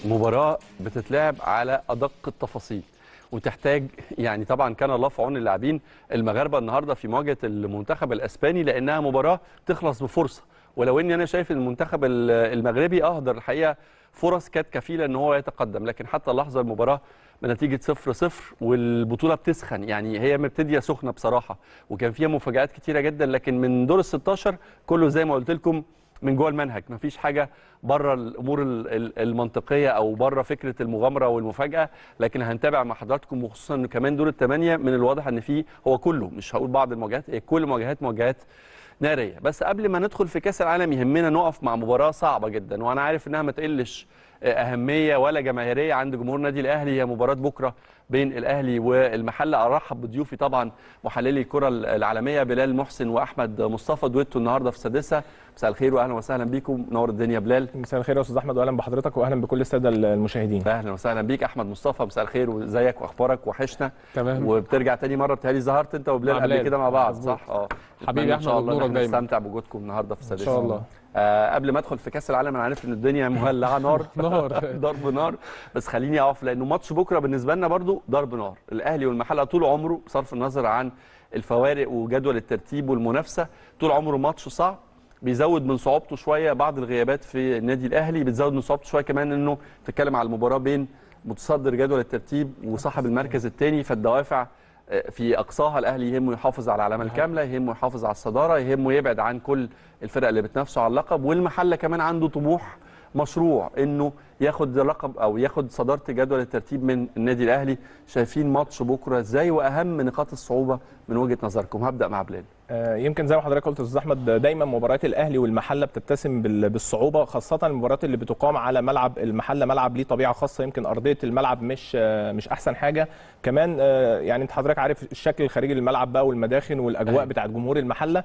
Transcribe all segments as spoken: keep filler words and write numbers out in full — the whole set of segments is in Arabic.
مباراة بتتلعب على أدق التفاصيل وتحتاج يعني طبعا كان الله في عون اللاعبين المغاربة النهارده في مواجهة المنتخب الأسباني لأنها مباراة تخلص بفرصة. ولو إني أنا شايف المنتخب المغربي أهدر الحقيقة فرص كانت كفيلة إن هو يتقدم، لكن حتى اللحظة المباراة بنتيجة صفر صفر والبطولة بتسخن، يعني هي مبتدية سخنة بصراحة وكان فيها مفاجآت كتيرة جدا، لكن من دور ال ستاشر كله زي ما قلت لكم من جوه المنهج، مفيش حاجه بره الامور المنطقيه او بره فكره المغامره والمفاجاه، لكن هنتابع مع حضراتكم وخصوصا انه كمان دور الثمانيه من الواضح ان فيه هو كله، مش هقول بعض المواجهات، هي كل المواجهات مواجهات ناريه. بس قبل ما ندخل في كاس العالم يهمنا نقف مع مباراه صعبه جدا، وانا عارف انها ما تقلش اهميه ولا جماهيريه عند جمهور النادي الاهلي، هي مباراه بكره بين الاهلي والمحله. ارحب بضيوفي طبعا محللي الكره العالميه بلال محسن واحمد مصطفى، دويتو النهارده في سادسه. مساء الخير واهلا وسهلا بيكم، نور الدنيا بلال. مساء الخير يا استاذ احمد واهلا بحضرتك واهلا بكل الساده المشاهدين. اهلا وسهلا بيك احمد مصطفى، مساء الخير وازيك واخبارك وحشنا. تمام. وبترجع تاني مره، بتهيألي ظهرت انت وبلال قبل كده مع بعض صح؟ اه حبيبي احمد، نورك دايما. نستمتع بوجودكم النهارده في السادسه ان شاء الله. آه قبل ما ادخل في كاس العالم انا عارف ان الدنيا مولعه نار نار ضرب نار، بس خليني اقف لانه ماتش بكره بالنسبه لنا برضو ضرب نار. الاهلي والمحله طول عمره بصرف النظر عن الفوارق وجدول الترتيب والمنافسه طول عمره ماتش صعب، بيزود من صعوبته شويه بعض الغيابات في النادي الاهلي، بتزود من صعوبته شويه كمان انه تتكلم على المباراه بين متصدر جدول الترتيب وصاحب المركز الثاني، فالدوافع في اقصاها الاهلي يهمه يحافظ على العلامه الكامله، يهمه يحافظ على الصداره، يهمه يبعد عن كل الفرق اللي بتنافسه على اللقب، والمحله كمان عنده طموح مشروع انه ياخد لقب او ياخد صداره جدول الترتيب من النادي الاهلي. شايفين ماتش بكره ازاي واهم نقاط الصعوبه من وجهه نظركم؟ هبدا مع بلال. يمكن زي ما حضرتك قلت يا استاذ احمد، دايما مباريات الاهلي والمحله بتتسم بالصعوبه، خاصه المباريات اللي بتقام على ملعب المحله، ملعب ليه طبيعه خاصه، يمكن ارضيه الملعب مش مش احسن حاجه كمان. يعني انت حضرتك عارف الشكل الخارجي للملعب بقى والمداخن والاجواء بتاعت جمهور المحله،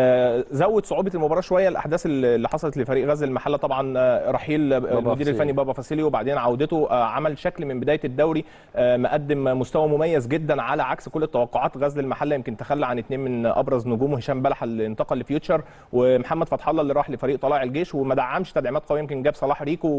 زود صعوبه المباراه شويه الاحداث اللي حصلت لفريق غزل المحله، طبعا رحيل المدير الفني بابا فاسيليو وبعدين عودته، عمل شكل من بدايه الدوري مقدم مستوى مميز جدا على عكس كل التوقعات. غزل المحله يمكن تخلى عن اثنين من ابرز نجومه، هشام بلحه اللي انتقل لفيوتشر ومحمد فتح الله اللي راح لفريق طلائع الجيش وما دعمش تدعيمات قويه، يمكن جاب صلاح ريكو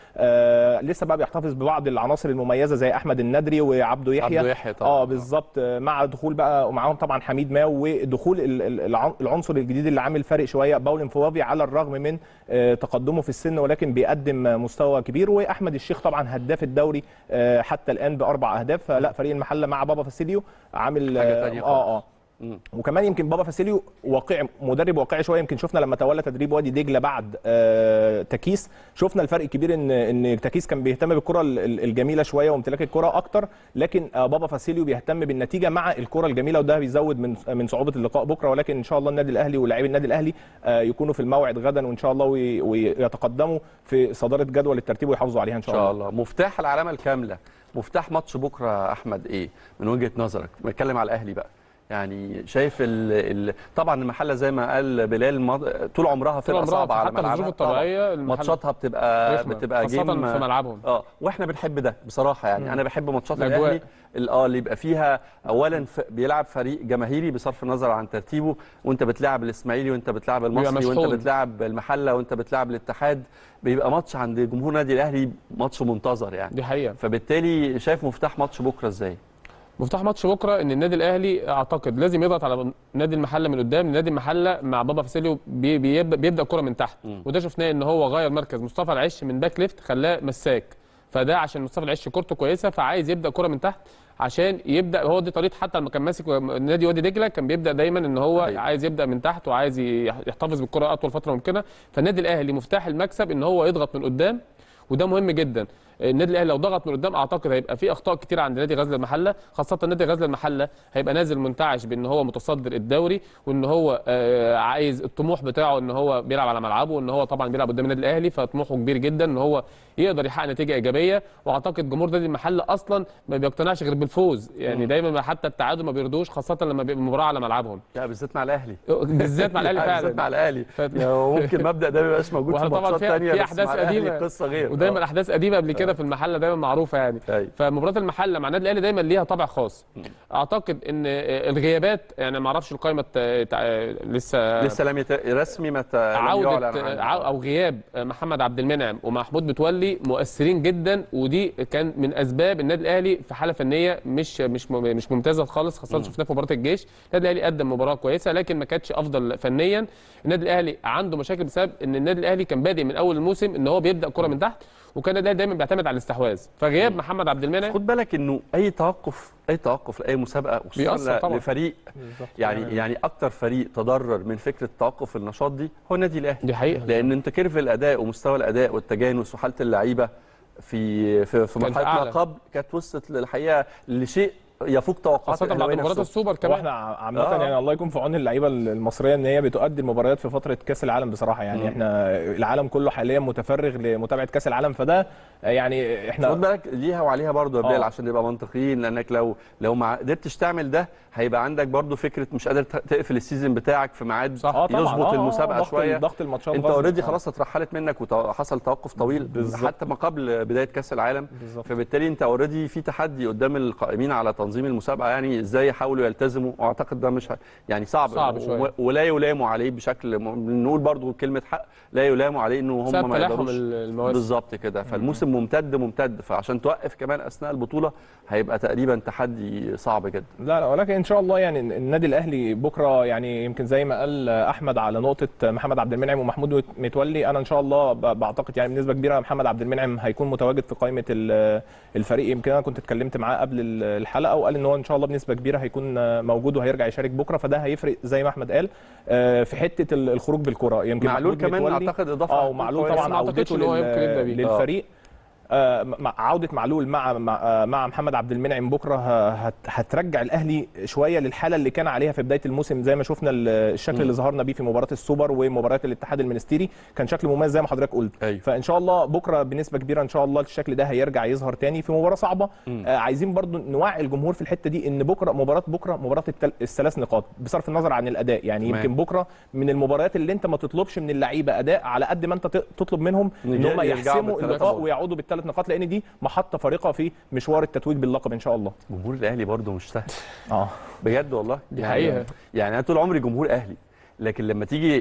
ولسه بقى بيحتفظ ببعض العناصر المميزه زي احمد الندري وعبده يحيى. عبده يحيى طبعا اه بالظبط، مع دخول بقى ومعاهم طبعا حميد ماو ودخول العنصر الجديد اللي عامل فارق شويه باولين فوافي على الرغم من تقدمه في السن ولكن بيقدم مستوى كبير، واحمد الشيخ طبعا هداف الدوري حتى الان باربع اهداف. فلا فريق المحله مع بابا فاسيليو عامل اه اه وكمان يمكن بابا فاسيليو واقعي، مدرب واقعي شويه. يمكن شفنا لما تولى تدريب وادي دجله بعد آه تكيس، شفنا الفرق الكبير ان ان تكيس كان بيهتم بالكره الجميله شويه وامتلاك الكره اكتر، لكن آه بابا فاسيليو بيهتم بالنتيجه مع الكره الجميله، وده بيزود من من صعوبه اللقاء بكره. ولكن ان شاء الله النادي الاهلي ولاعيبي النادي الاهلي آه يكونوا في الموعد غدا وان شاء الله ويتقدموا في صداره جدول الترتيب ويحافظوا عليها ان شاء الله. ان شاء الله. مفتاح العلامه الكامله، مفتاح ماتش بكره احمد ايه من وجهه نظرك؟ بنتكلم على الاهلي بقى، يعني شايف ال ال طبعا المحله زي ما قال بلال طول عمرها فرقه صعبه على ملعبها، حتى الظروف الطبيعيه ماتشاتها بتبقى بتبقى جيم خاصه في ملعبهم اه واحنا بنحب ده بصراحه. يعني مم. انا بحب ماتشات الاهلي اه اللي يبقى فيها اولا بيلعب فريق جماهيري بصرف النظر عن ترتيبه، وانت بتلعب الاسماعيلي وانت بتلعب المصري وانت بتلعب المحله وانت بتلعب الاتحاد، بيبقى ماتش عند جمهور النادي الاهلي ماتش منتظر يعني. دي حقيقه. فبالتالي شايف مفتاح ماتش بكره ازاي؟ مفتاح ماتش بكره ان النادي الاهلي اعتقد لازم يضغط على نادي المحله من قدام. نادي المحله مع بابا فاسيليو بي بيبدا بيبدا الكره من تحت، م. وده شفناه ان هو غير مركز مصطفى العش من باك ليفت خلاه مساك، فده عشان مصطفى العش كورته كويسه فعايز يبدا كره من تحت عشان يبدا. هو دي طريقه حتى لما كان ماسك نادي وادي دجله كان بيبدا دايما ان هو أيوة. عايز يبدا من تحت وعايز يحتفظ بالكره اطول فتره ممكنه. فالنادي الاهلي مفتاح المكسب ان هو يضغط من قدام، وده مهم جدا. النادي الاهلي لو ضغط من قدام اعتقد هيبقى في اخطاء كتير عند نادي غزل المحله، خاصه نادي غزل المحله هيبقى نازل منتعش بان هو متصدر الدوري وان هو عايز الطموح بتاعه ان هو بيلعب على ملعبه وان هو طبعا بيلعب قدام النادي الاهلي، فطموحه كبير جدا ان هو يقدر يحقق نتيجه ايجابيه. واعتقد جمهور نادي المحله اصلا ما بيقتنعش غير بالفوز، يعني دايما حتى التعادل ما بيرضوش، خاصه لما بيبقى المباراه على ملعبهم. لا بالذات مع الاهلي بالذات مع الاهلي فعلا بالذات مع الاهلي ف... ممكن المبدا ده ما يبقاش موجود في ماتشات ثانيه، في احداث قديمه قصه غير ودايما احداث قديمه قبل كده عندنا في المحله دايما معروفه يعني. أيوة. فمباراه المحله مع النادي الاهلي دايما ليها طابع خاص. اعتقد ان الغيابات يعني ما اعرفش القائمه لسه لسه لم يت... رسمي ما ت... عوده او غياب محمد عبد المنعم ومحمود متولي مؤثرين جدا، ودي كان من اسباب النادي الاهلي في حاله فنيه مش مش مش ممتازه خالص، خاصه شفناه في مباراه الجيش. النادي الاهلي قدم مباراه كويسه لكن ما كانتش افضل فنيا. النادي الاهلي عنده مشاكل بسبب ان النادي الاهلي كان بادئ من اول الموسم ان هو بيبدا كره من تحت، وكان النادي دايما بيعتمد على الاستحواذ. فغياب محمد عبد المنعم، خد بالك انه اي توقف اي توقف لاي مسابقه وخصوصا لفريق يعني يعني, يعني اكتر فريق تضرر من فكره توقف النشاط دي هو النادي الاهلي. دي حقيقه، لان انت كيرف الاداء ومستوى الاداء والتجانس وحاله اللعيبه في في, في مرحله ما قبل كانت وصلت للحقيقه لشيء يفوق توقعات خاصه بعد مباراه السوبر كمان. واحنا عامه آه. يعني الله يكون في عون اللعيبه المصريه ان هي بتؤدي المباريات في فتره كاس العالم بصراحه. يعني م. احنا العالم كله حاليا متفرغ لمتابعه كاس العالم، فده يعني احنا خد بالك ليها وعليها برضه يا بلال عشان نبقى منطقيين، لانك لو لو ما قدرتش تعمل ده هيبقى عندك برضه فكره مش قادر تقفل السيزون بتاعك في ميعاد يظبط آه المسابقه آه شويه. ضغط الماتشات انت اوريدي خلاص اترحلت منك وحصل توقف طويل بالزبط. حتى ما قبل بدايه كاس العالم بالزبط. فبالتالي انت اوريدي في تحدي قدام القائمين على تنظيم المسابقه، يعني ازاي يحاولوا يلتزموا، واعتقد ده مش يعني صعب صعب شويه ولا يلاموا عليه بشكل، نقول برضه كلمه حق، لا يلاموا عليه انه هم ما يقدروش بالظبط كده. فالموسم ممتد ممتد، فعشان توقف كمان اثناء البطوله هيبقى تقريبا تحدي صعب جدا. لا لا ولكن ان شاء الله يعني النادي الاهلي بكره يعني يمكن زي ما قال احمد على نقطه محمد عبد المنعم ومحمود متولي، انا ان شاء الله بعتقد يعني بنسبه كبيره محمد عبد المنعم هيكون متواجد في قائمه الفريق. يمكن انا كنت اتكلمت معاه قبل الحلقه وقال ان هو ان شاء الله بنسبه كبيره هيكون موجود وهيرجع يشارك بكره، فده هيفرق زي ما احمد قال في حته الخروج بالكره. يمكن معلول كمان اعتقد اضافه اه ومعلول طبعا عودته للفريق، عوده معلول مع مع محمد عبد المنعم بكره هترجع الاهلي شويه للحاله اللي كان عليها في بدايه الموسم، زي ما شفنا الشكل م. اللي ظهرنا بيه في مباراه السوبر ومباريات الاتحاد المنستيري، كان شكل مميز زي ما حضرتك قلت. أيوه. فان شاء الله بكره بنسبه كبيره ان شاء الله الشكل ده هيرجع يظهر تاني في مباراه صعبه. آه عايزين برضو نوعي الجمهور في الحته دي ان بكره مباراه بكره مباراه الثلاث نقاط بصرف النظر عن الاداء. يعني يمكن م. بكره من المباريات اللي انت ما تطلبش من اللعيبه اداء على قد ما انت تطلب منهم ان هم يحسموا اللقاء ويعودوا بالثلاث نقاط، لان دي محطه فارقه في مشوار التتويج باللقب ان شاء الله. جمهور الاهلي برده مش سهل اه بجد والله. دي حقيقه. يعني انا طول عمري جمهور اهلي، لكن لما تيجي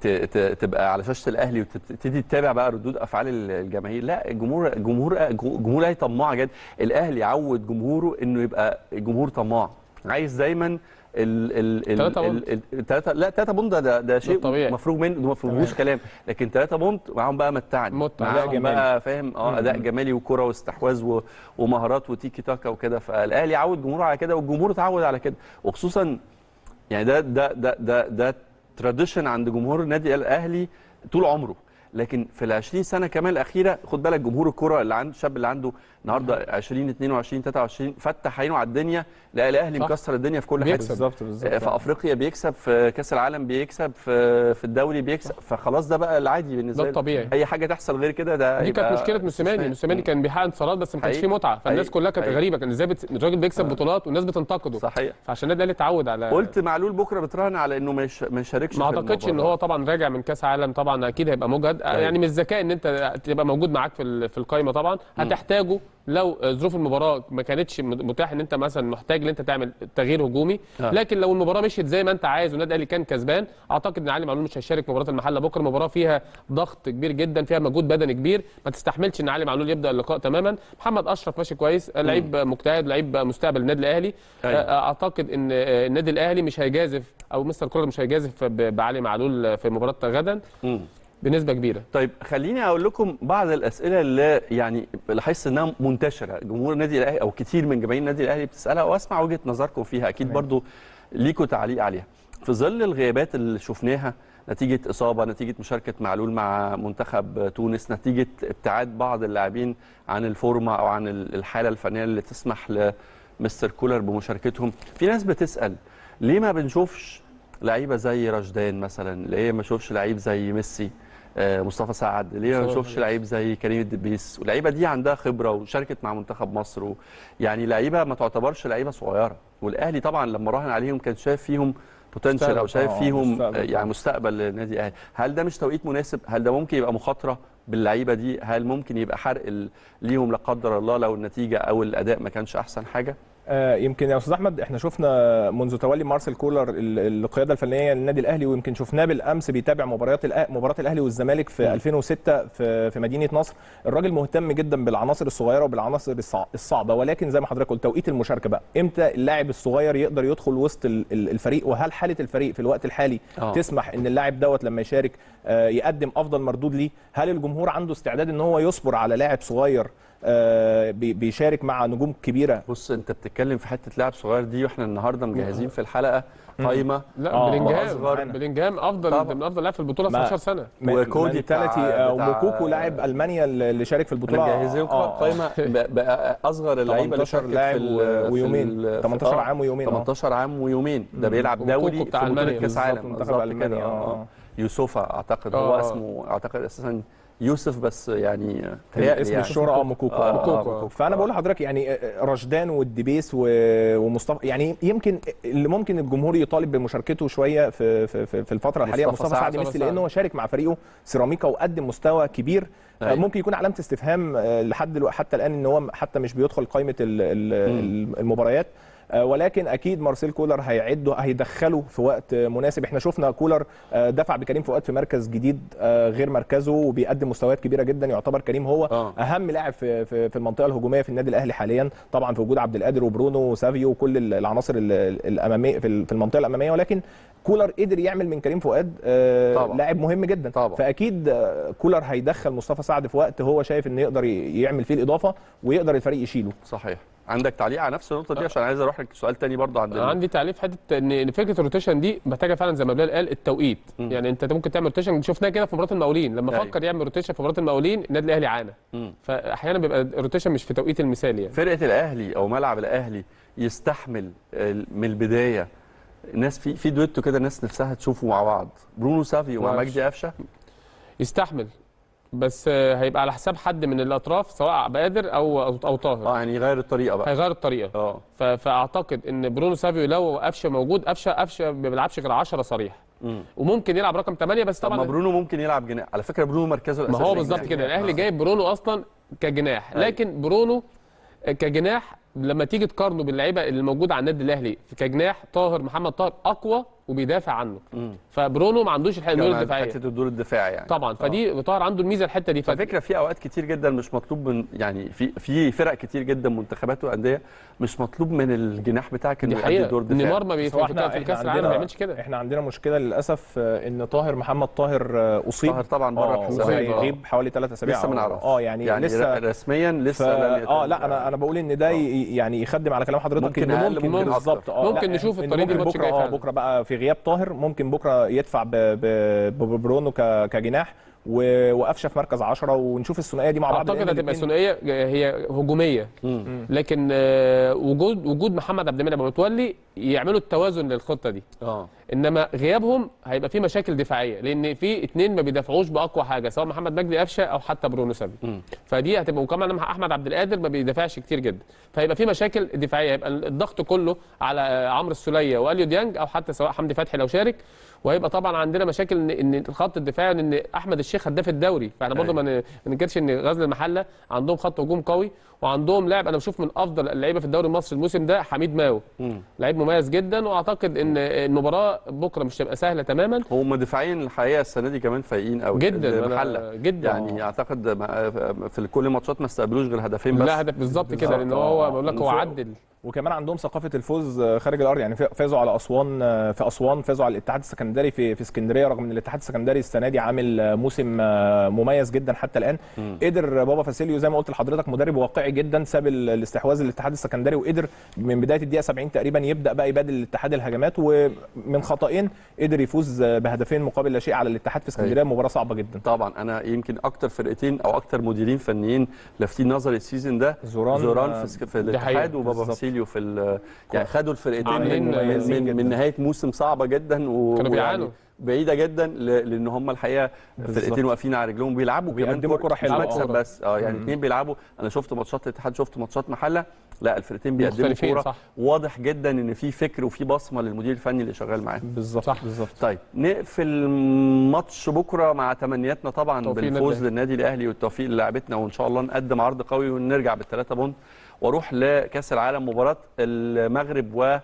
تبقى على شاشه الاهلي وتبتدي تتابع بقى ردود افعال الجماهير، لا الجمهور جمهور جمهور الاهلي طماع جدا. الاهلي عود جمهوره انه يبقى جمهور طماع، عايز دايما ال ال ال الثلاثه لا ثلاثه بونت ده ده شيء مفروغ منه، ما فيهوش كلام، لكن ثلاثه بونت معاهم بقى متعني معاهم بقى فاهم اه اداء جمالي وكره واستحواذ ومهارات وتيكي تاكا وكده. فالاهلي عود جمهوره على كده والجمهور اتعود على كده، وخصوصا يعني ده ده ده ده, ده تراديشن عند جمهور النادي الاهلي طول عمره. لكن في ال عشرين سنه كمان الاخيره خد بالك جمهور الكره اللي عنده الشاب اللي عنده النهارده عشرين اتنين وعشرين تلاتة وعشرين فتح عينه على الدنيا، لا الاهلي مكسر الدنيا في كل حته بالظبط بالظبط. في افريقيا بيكسب، في كاس العالم بيكسب، في في الدوري بيكسب، فخلاص ده بقى العادي بالنسبه له، ده الطبيعي. اي حاجه تحصل غير كده ده دي كانت مشكله موسيماني. موسيماني كان بيحقق انتصارات بس ما كانش فيه متعه، فالناس كلها كانت غريبه، كان ازاي الراجل بيكسب بطولات والناس بتنتقده. صحيح. فعشان النادي الاهلي اتعود على قلت معلول بكره بتراهن على انه ما يشاركش. ما اعتقدش ان هو طبعا راجع من كاس عالم، طبعا اكيد هيبقى مجهد. يعني من الذكاء ان انت تبقى موجود معاك في في القائمه، طبعا هتحتاجه لو ظروف المباراه ما كانتش متاح ان انت مثلا محتاج ان انت تعمل تغيير هجومي. آه. لكن لو المباراه مشيت زي ما انت عايز والنادي الاهلي كان كسبان، اعتقد ان علي معلول مش هيشارك مباراه المحله بكره. المباراه فيها ضغط كبير جدا، فيها مجهود بدني كبير، ما تستحملش ان علي معلول يبدا اللقاء تماما. محمد اشرف ماشي كويس، لعيب مجتهد، لعيب مستقبل النادي الاهلي. أيوة. اعتقد ان النادي الاهلي مش هيجازف او مستر كولر مش هيجازف بعلي معلول في مباراه غدا م. بنسبه كبيره. طيب خليني اقول لكم بعض الاسئله اللي يعني لاحظت انها منتشره، جمهور النادي الاهلي او كتير من جماهير النادي الاهلي بتسالها، واسمع وجهه نظركم فيها، اكيد مم. برضو ليكوا تعليق عليها. في ظل الغيابات اللي شفناها نتيجه اصابه، نتيجه مشاركه معلول مع منتخب تونس، نتيجه ابتعاد بعض اللاعبين عن الفورمه او عن الحاله الفنيه اللي تسمح لمستر كولر بمشاركتهم، في ناس بتسال ليه ما بنشوفش لعيبه زي رشدان مثلا، ليه ما نشوفش لعيب زي ميسي، مصطفى سعد، ليه ما نشوفش لعيب زي كريم الدبيس؟ واللعيبه دي عندها خبره وشاركت مع منتخب مصر، و... يعني لعيبه ما تعتبرش لعيبه صغيره، والاهلي طبعا لما راهن عليهم كان شايف فيهم بوتنشال او شايف فيهم مستقبل يعني مستقبل للنادي الاهلي. هل ده مش توقيت مناسب؟ هل ده ممكن يبقى مخاطره باللعيبه دي، هل ممكن يبقى حرق ال- ليهم لا قدر الله لو النتيجه او الاداء ما كانش احسن حاجه؟ آه، يمكن يا استاذ احمد احنا شفنا منذ تولي مارسيل كولر ال- القياده الفنيه للنادي الاهلي، ويمكن شفناه بالامس بيتابع مباريات الأ- مباراه الاهلي والزمالك في م. ألفين وستة في في مدينه نصر. الراجل مهتم جدا بالعناصر الصغيره وبالعناصر الصع- الصعبه، ولكن زي ما حضرتك قلت توقيت المشاركه بقى، امتى اللاعب الصغير يقدر يدخل وسط ال- ال- الفريق، وهل حاله الفريق في الوقت الحالي آه. تسمح ان اللاعب دوت لما يشارك آه، يقدم افضل مردود ليه؟ هل الجمهور عنده استعداد ان هو يصبر على لاعب صغير آه، بي- بيشارك مع نجوم كبيره؟ بص انت بتتكلم في حته لاعب صغير دي، واحنا النهارده مجهزين في الحلقه قايمه لا آه، بلينجهام وأصغر. بلينجهام افضل طبعا. من افضل لاعب في البطوله ما- تسعتاشر سنه. وكودي بتاع- بتاع بتاع- وموكوكو لاعب المانيا اللي شارك في البطوله مجهزين آه، آه. قائمه ب- بقى اصغر اللعيبه اللي تمنتاشر شاركت لاعب في ال- و- في ويومين. ال- تمنتاشر آه، عام ويومين، آه. تمنتاشر عام ويومين، ده بيلعب وكوكو دولي بتاع في بطوله ألمانيا. كاس بالظبط، عالم منتخب بالظبط ألمانيا، كده. آه. اه يوسفا اعتقد آه. هو اسمه، اعتقد اساسا يوسف، بس يعني اسم الشهرة اه موكوكو. آه، موكوكو. آه، موكوكو. فانا آه. بقول لحضرتك يعني رشدان والدبيس و- ومصطفى، يعني يمكن اللي ممكن الجمهور يطالب بمشاركته شويه في في في في الفتره الحاليه مصطفى مصطفى سعد. سعد ميسي، مصطفى لانه هو شارك مع فريقه سيراميكا وقدم مستوى كبير. أيوة. ممكن يكون علامه استفهام آه، لحد دلوقتي حتى الان ان هو حتى مش بيدخل قائمه ال- ال- المباريات، آه، ولكن اكيد مارسيل كولر هيعده هيدخله في وقت آه، مناسب. احنا شفنا كولر آه، دفع بكريم فؤاد في مركز جديد آه، غير مركزه، وبيقدم مستويات كبيره جدا. يعتبر كريم هو آه. اهم لاعب في في في المنطقه الهجوميه في النادي الاهلي حاليا، طبعا في وجود عبد القادر وبرونو وسافيو وكل ال- العناصر ال- الاماميه في ال- في المنطقه الاماميه، ولكن كولر قدر يعمل من كريم فؤاد آه، طبعا. لاعب مهم جدا. طبعا. فاكيد آه، كولر هيدخل مصطفى سعد في وقت هو شايف انه يقدر ي- يعمل فيه الاضافه ويقدر الفريق يشيله. صحيح. عندك تعليق على نفس النقطه دي؟ عشان عايز اروح لك سؤال تاني برضه عند ال- عندي تعليق في حته ان إن فكره الروتيشن دي محتاجه فعلا زي ما بلال قال التوقيت. مم. يعني انت ممكن تعمل روتيشن، شفناه كده في مباراه المقاولين لما أيوة. فكر يعمل روتيشن في مباراه المقاولين النادي الاهلي عانى. مم. فاحيانا بيبقى الروتيشن مش في توقيت المثالي يعني. فرقه الاهلي او ملعب الاهلي يستحمل ال- من البدايه ناس في في دويتو كده، الناس نفسها تشوفه مع بعض، برونو سافيو مع ما مجدي قفشه؟ يستحمل، بس آه، هيبقى على حساب حد من الاطراف سواء عبد القادر او او, أو طاهر. اه يعني يغير الطريقه بقى. هيغير الطريقه. اه ف- فاعتقد ان برونو سافيو لو قفشه موجود، قفشه قفشه ما بيلعبش غير عشرة صريح، مم. وممكن يلعب رقم ثمانية بس طب ما طبعا. برونو ممكن يلعب جناح على فكره، برونو مركزه ما الاساسي هو بالظبط جناح. كده، الاهلي جايب برونو اصلا كجناح، أيوة. لكن برونو كجناح لما تيجي تقارنه باللعيبه اللي موجوده على النادي الاهلي كجناح، طاهر محمد طاهر اقوى وبيدافع عنه، مم. فبرونو ما عندوش الحته كمان الدفاعيه حته الدور الدفاعي يعني. طبعا. فدي طاهر عنده الميزه الحته دي. ف- ففكره في اوقات كتير جدا مش مطلوب من، يعني في في فرق كتير جدا منتخبات وانديه مش مطلوب من الجناح بتاعك انه دي يؤدي حقيقه دور دفاعي. نيمار ما بس هو بيفهم في كاس العالم ما بيعملش كده. احنا عندنا مشكله للاسف آه، ان طاهر محمد طاهر آه، اصيب. طاهر طبعا بره اه الحسابات. وهيغيب حوالي ثلاث اسابيع. لسه ما أو- نعرفش. اه يعني, يعني لسه رسميا ف... لسه لم يتم. اه لا انا انا بقول ان ده ي- يعني يخدم على كلام حضرتك. ممكن إنه أقل، ممكن بالظبط أكتر. اه ممكن لا، نشوف إن الطريقة دي ممكن الماتش بكره الجاي اه فعلا. بكره بقى في غياب طاهر ممكن بكره يدفع ب... ب... ببرونو ك... كجناح و- وقفشه في مركز عشرة، ونشوف الثنائيه دي مع بعض. اعتقد لأن هتبقى الاتنين- ثنائيه هي هجوميه، مم. لكن آه، وجود وجود محمد عبد المنعم ومتولي يعملوا التوازن للخطه دي. اه انما غيابهم هيبقى في مشاكل دفاعيه، لان في اثنين ما بيدافعوش باقوى حاجه سواء محمد مجدي قفشه او حتى برونو سافيو. مم. فدي هتبقى، وكمان احمد عبد القادر ما بيدافعش كتير جدا، فهيبقى في مشاكل دفاعيه. يبقى الضغط كله على عمرو السوليه واليو ديانج او حتى سواء حمدي فتحي لو شارك. وهيبقى طبعا عندنا مشاكل ان ان الخط الدفاعي، ان احمد الشيخ هداف الدوري، فاحنا برضه ما ن- ما ننكرش ان غزل المحله عندهم خط هجوم قوي، وعندهم لاعب انا بشوف من افضل اللعيبه في الدوري المصري الموسم ده حميد ماو، مم. لعيب مميز جدا. واعتقد ان المباراه بكره مش هتبقى سهله تماما هم دفاعيا الحقيقه السنه دي كمان فايقين قوي جدا. المحله أنا- جدا يعني اعتقد ما- في كل الماتشات ما استقبلوش غير هدفين بس. لا هدف بالظبط كده، لان بالظبط. هو آه. بقول لك هو وفي- عدل. وكمان عندهم ثقافه الفوز خارج الارض، يعني فازوا على اسوان في اسوان، فازوا على الاتحاد السكندري في في اسكندريه، رغم ان الاتحاد السكندري السنه دي عامل موسم مميز جدا حتى الان. مم. قدر بابا فاسيليو زي ما قلت لحضرتك مدرب واقعي جدا، ساب ال- الاستحواذ للاتحاد السكندري وقدر من بدايه الدقيقه سبعين تقريبا يبدا بقى يبادل الاتحاد الهجمات، ومن خطأين قدر يفوز بهدفين مقابل لا شيء على الاتحاد في اسكندريه. مباراه صعبه جدا طبعا. انا يمكن اكتر فرقتين او اكتر مديرين فنيين لافتين نظري السيزون ده زوران زوران في, في الاتحاد حقيقة. وبابا بالظبط. فاسيليو في ال- يعني خدوا الفرقتين عاملين من, من, مميزين من, جدا. من نهايه موسم صعبه جدا و كانوا ويعني بيعانوا. بعيده جدا ل- لان هم الحقيقه فرقتين واقفين على رجلهم بيلعبوا كمان بيقدموا كرة حلوة. مش مكسب آه. بس اه يعني اثنين بيلعبوا. انا شفت ماتشات الاتحاد شفت ماتشات محله، لا الفرقتين بيقدموا مختلفين، كوره صح. واضح جدا ان في فكر وفي بصمه للمدير الفني اللي شغال معاهم. بالظبط صح. بالظبط. طيب نقفل ماتش بكره مع تمنياتنا طبعا توفيق بالفوز النادي. للنادي الاهلي والتوفيق للاعبتنا، وان شاء الله نقدم عرض قوي ونرجع بالثلاثه بونت واروح لكاس العالم. مباراه المغرب و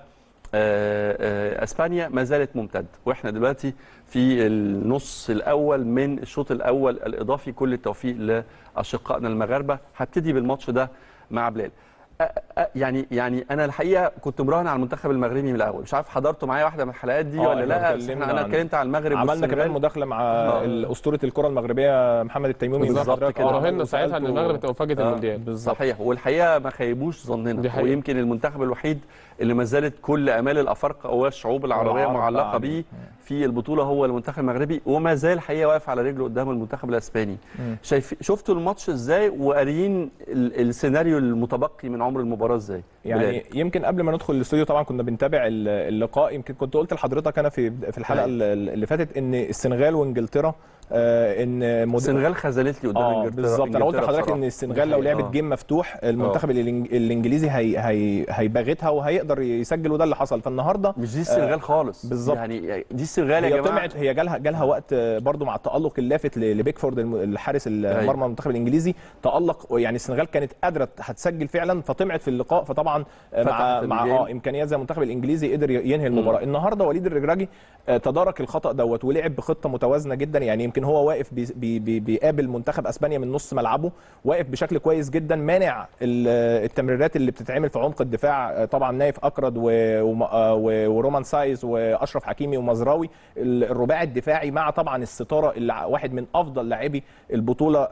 آه، آه، اسبانيا ما زالت ممتده، واحنا دلوقتي في النص الاول من الشوط الاول الاضافي. كل التوفيق لاشقائنا المغاربه. هبتدي بالماتش ده مع بلال. أ- أ- يعني يعني انا الحقيقه كنت مراهن على المنتخب المغربي من الاول، مش عارف حضرتوا معايا واحده من الحلقات دي آه، ولا إحنا لا، بس اتكلمنا احنا انا عن- اتكلمت على المغرب عملنا والسنغال. كمان مداخله مع آه. اسطوره الكره المغربيه محمد التيمومي اللي بالظبط حضرتك كده. وراهنا وسألته- ساعتها ان المغرب تبقى مفاجاه آه. المونديال. بالظبط. صحيح، والحقيقه ما خيبوش ظننا، دي حقيقة. ويمكن المنتخب الوحيد اللي ما زالت كل امال الافارقه والشعوب العربيه والعرب معلقه بقى بيه في البطوله هو المنتخب المغربي، وما زال الحقيقه واقف على رجله قدام المنتخب الاسباني. شايف شفتوا الماتش ازاي وقاريين ال- السيناريو المتبقي من عمر المباراه ازاي؟ يعني بلال. يمكن قبل ما ندخل الاستوديو طبعا كنا بنتابع ال- اللقاء. يمكن كنت قلت لحضرتك انا في في الحلقه أيوة. ال- اللي فاتت ان السنغال وانجلترا آه، ان مد... السنغال خذلت لي قدام اه انجلترا. بالظبط. انا قلت إنجلترا لحضرتك بصراحة. ان السنغال لو دي حقيقة. لعبت جيم مفتوح المنتخب الإنج- الانجليزي هي هي هيباغتها وهيقدر يسجل، وده اللي حصل. فالنهارده مش دي السنغال خالص بالظبط. يعني دي السنغال يا هي جماعه. طمعت، هي جالها جالها وقت برضو مع التالق اللافت ل- لبيكفورد الم- الحارس المرمى المنتخب الانجليزي، تالق. يعني السنغال كانت قادره هتسجل فعلا فطمعت في اللقاء، فطبعا مع فتحت مع الجيم. اه امكانيات زي المنتخب الانجليزي قدر ينهي المباراه. النهارده وليد الرجراجي آه، تدارك الخطا دوت ولعب بخطه متوازنه جدا. يعني يمكن هو واقف بي بي بي بيقابل منتخب اسبانيا من نص ملعبه، واقف بشكل كويس جدا، مانع ال- التمريرات اللي بتتعمل في عمق الدفاع. آه، طبعا نايف اكرد و- وم- آه، و- ورومان سايز واشرف حكيمي ومزراوي، ال- الرباعي الدفاعي، مع طبعا الستاره اللي ع- واحد من افضل لاعبي البطوله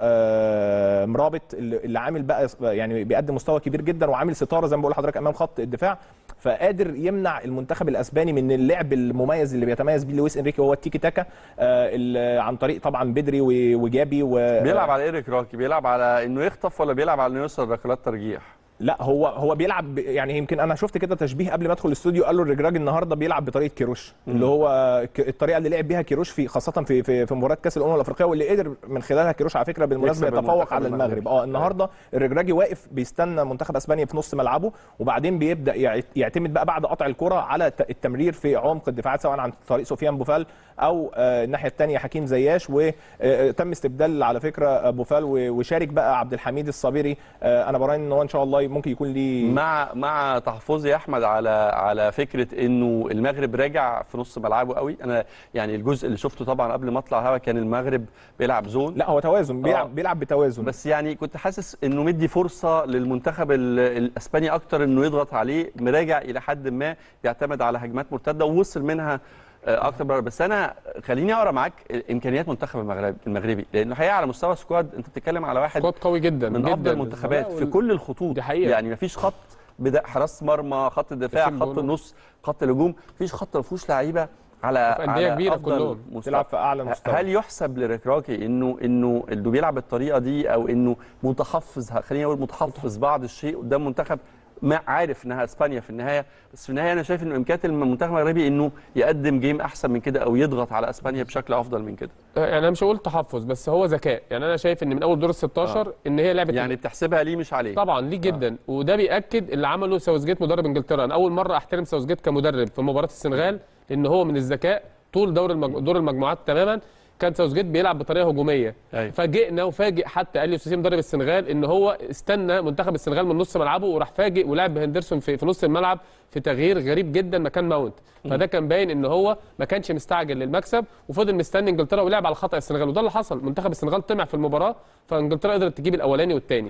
آه، مرابط اللي اللي عامل بقى يعني بيقدم مستوى كبير جدا، وعامل ستاره زي ما بقول لحضرتك امام خط الدفاع، فقادر يمنع المنتخب الاسباني من اللعب المميز اللي بيتميز بيه لويس انريكي، وهو التيكي تاكا آه، ال- عن طريق طبعا بدري و- وجابي و بيلعب على ايريك راكي، بيلعب على انه يخطف ولا بيلعب على انه يوصل ركلات ترجيح؟ لا هو هو بيلعب ب- يعني يمكن انا شفت كده تشبيه قبل ما ادخل الاستوديو، قال له الرجراج النهارده بيلعب بطريقه كيروش، اللي هو ك- الطريقه اللي لعب بيها كيروش في خاصه في في, في مباراه كاس الامم الافريقيه، واللي قدر من خلالها كيروش على فكره بالمناسبه يكسب يتفوق المنتخب على المغرب. المغربي. اه النهارده الرجراجي واقف بيستنى منتخب اسبانيا في نص ملعبه، وبعدين بيبدا يع- يعتمد بقى بعد قطع الكره على ت- التمرير في عمق الدفاعات، سواء عن طريق سفيان بوفال او آه، الناحيه الثانيه حكيم زياش، وتم استبدال على فكره آه، بوفال و- وشارك بقى عبد الحميد الصابري. آه، انا براهن ان هو ان شاء الله ممكن يكون ليه مع مع تحفظي يا احمد على على فكره انه المغرب راجع في نص ملعبه قوي. انا يعني الجزء اللي شفته طبعا قبل ما اطلع الهوا كان المغرب بيلعب زون، لا هو توازن، بيلعب آه. بيلعب بتوازن. بس يعني كنت حاسس انه مدي فرصه للمنتخب ال- الاسباني اكتر انه يضغط عليه، مراجع الى حد ما، يعتمد على هجمات مرتده ووصل منها آه، اكتر بره. بس انا خليني اقرا معاك امكانيات منتخب المغرب المغربي، لانه الحقيقه على مستوى سكواد انت بتتكلم على واحد سكواد قوي جدا من جدا. افضل المنتخبات في كل الخطوط. دي حقيقة. يعني مفيش خط بدا حراسه مرمى، خط الدفاع، ياسين خط بونو. النص، خط الهجوم، مفيش خط ما فيهوش لعيبه على وفي أندية على كبيرة أفضل كلهم. مستوى. تلعب في اعلى مستوى. هل يحسب لركراكي انه انه انه بيلعب بالطريقه دي، او انه متحفظ، خليني اقول متحفظ بعض الشيء قدام منتخب ما عارف انها اسبانيا في النهايه، بس في النهايه انا شايف انه امكانيات المنتخب المغربي انه يقدم جيم احسن من كده او يضغط على اسبانيا بشكل افضل من كده؟ يعني انا مش هقول تحفظ، بس هو ذكاء. يعني انا شايف ان من اول دور ال ستاشر ان هي لعبه يعني بتحسبها ليه مش عليه؟ طبعا ليه جدا. آه. وده بياكد اللي عمله ساوثجيت مدرب انجلترا. انا اول مره احترم ساوثجيت كمدرب في مباراه السنغال، لان هو من الذكاء طول دور المج... دور المجموعات تماما كان ساوثجيت بيلعب بطريقه هجوميه. أيوة. فاجئنا وفاجئ حتى اليو سيسي مدرب السنغال ان هو استنى منتخب السنغال من نص ملعبه وراح فاجئ ولعب بهندرسون في, في نص الملعب في تغيير غريب جدا مكان ماونت. فده كان باين ان هو ما كانش مستعجل للمكسب وفضل مستني انجلترا ولعب على خطا السنغال، وده اللي حصل. منتخب السنغال طمع في المباراه، فانجلترا قدرت تجيب الاولاني والثاني.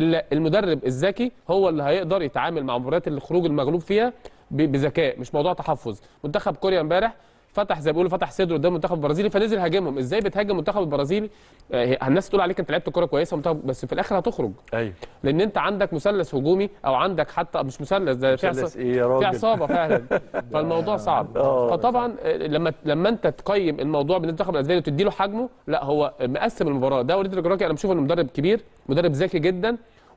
المدرب الذكي هو اللي هيقدر يتعامل مع مباريات الخروج المغلوب فيها بذكاء، مش موضوع تحفظ. منتخب كوريا امبارح فتح زي ما بيقولوا فتح صدره قدام المنتخب البرازيلي، فنزل هاجمهم. ازاي بتهاجم المنتخب البرازيلي؟ آه الناس تقول عليك انت لعبت كوره كويسه بس في الاخر هتخرج. ايوه، لان انت عندك مثلث هجومي، او عندك حتى مش مثلث، ده في مثلث ايه يا راجل؟ في عصابه فعلا. فالموضوع صعب. فطبعا لما لما انت تقيم الموضوع بالمنتخب الاسباني وتدي له حجمه، لا هو مقسم المباراه. ده وليد الرجراجي انا بشوف انه مدرب كبير، مدرب ذكي جدا،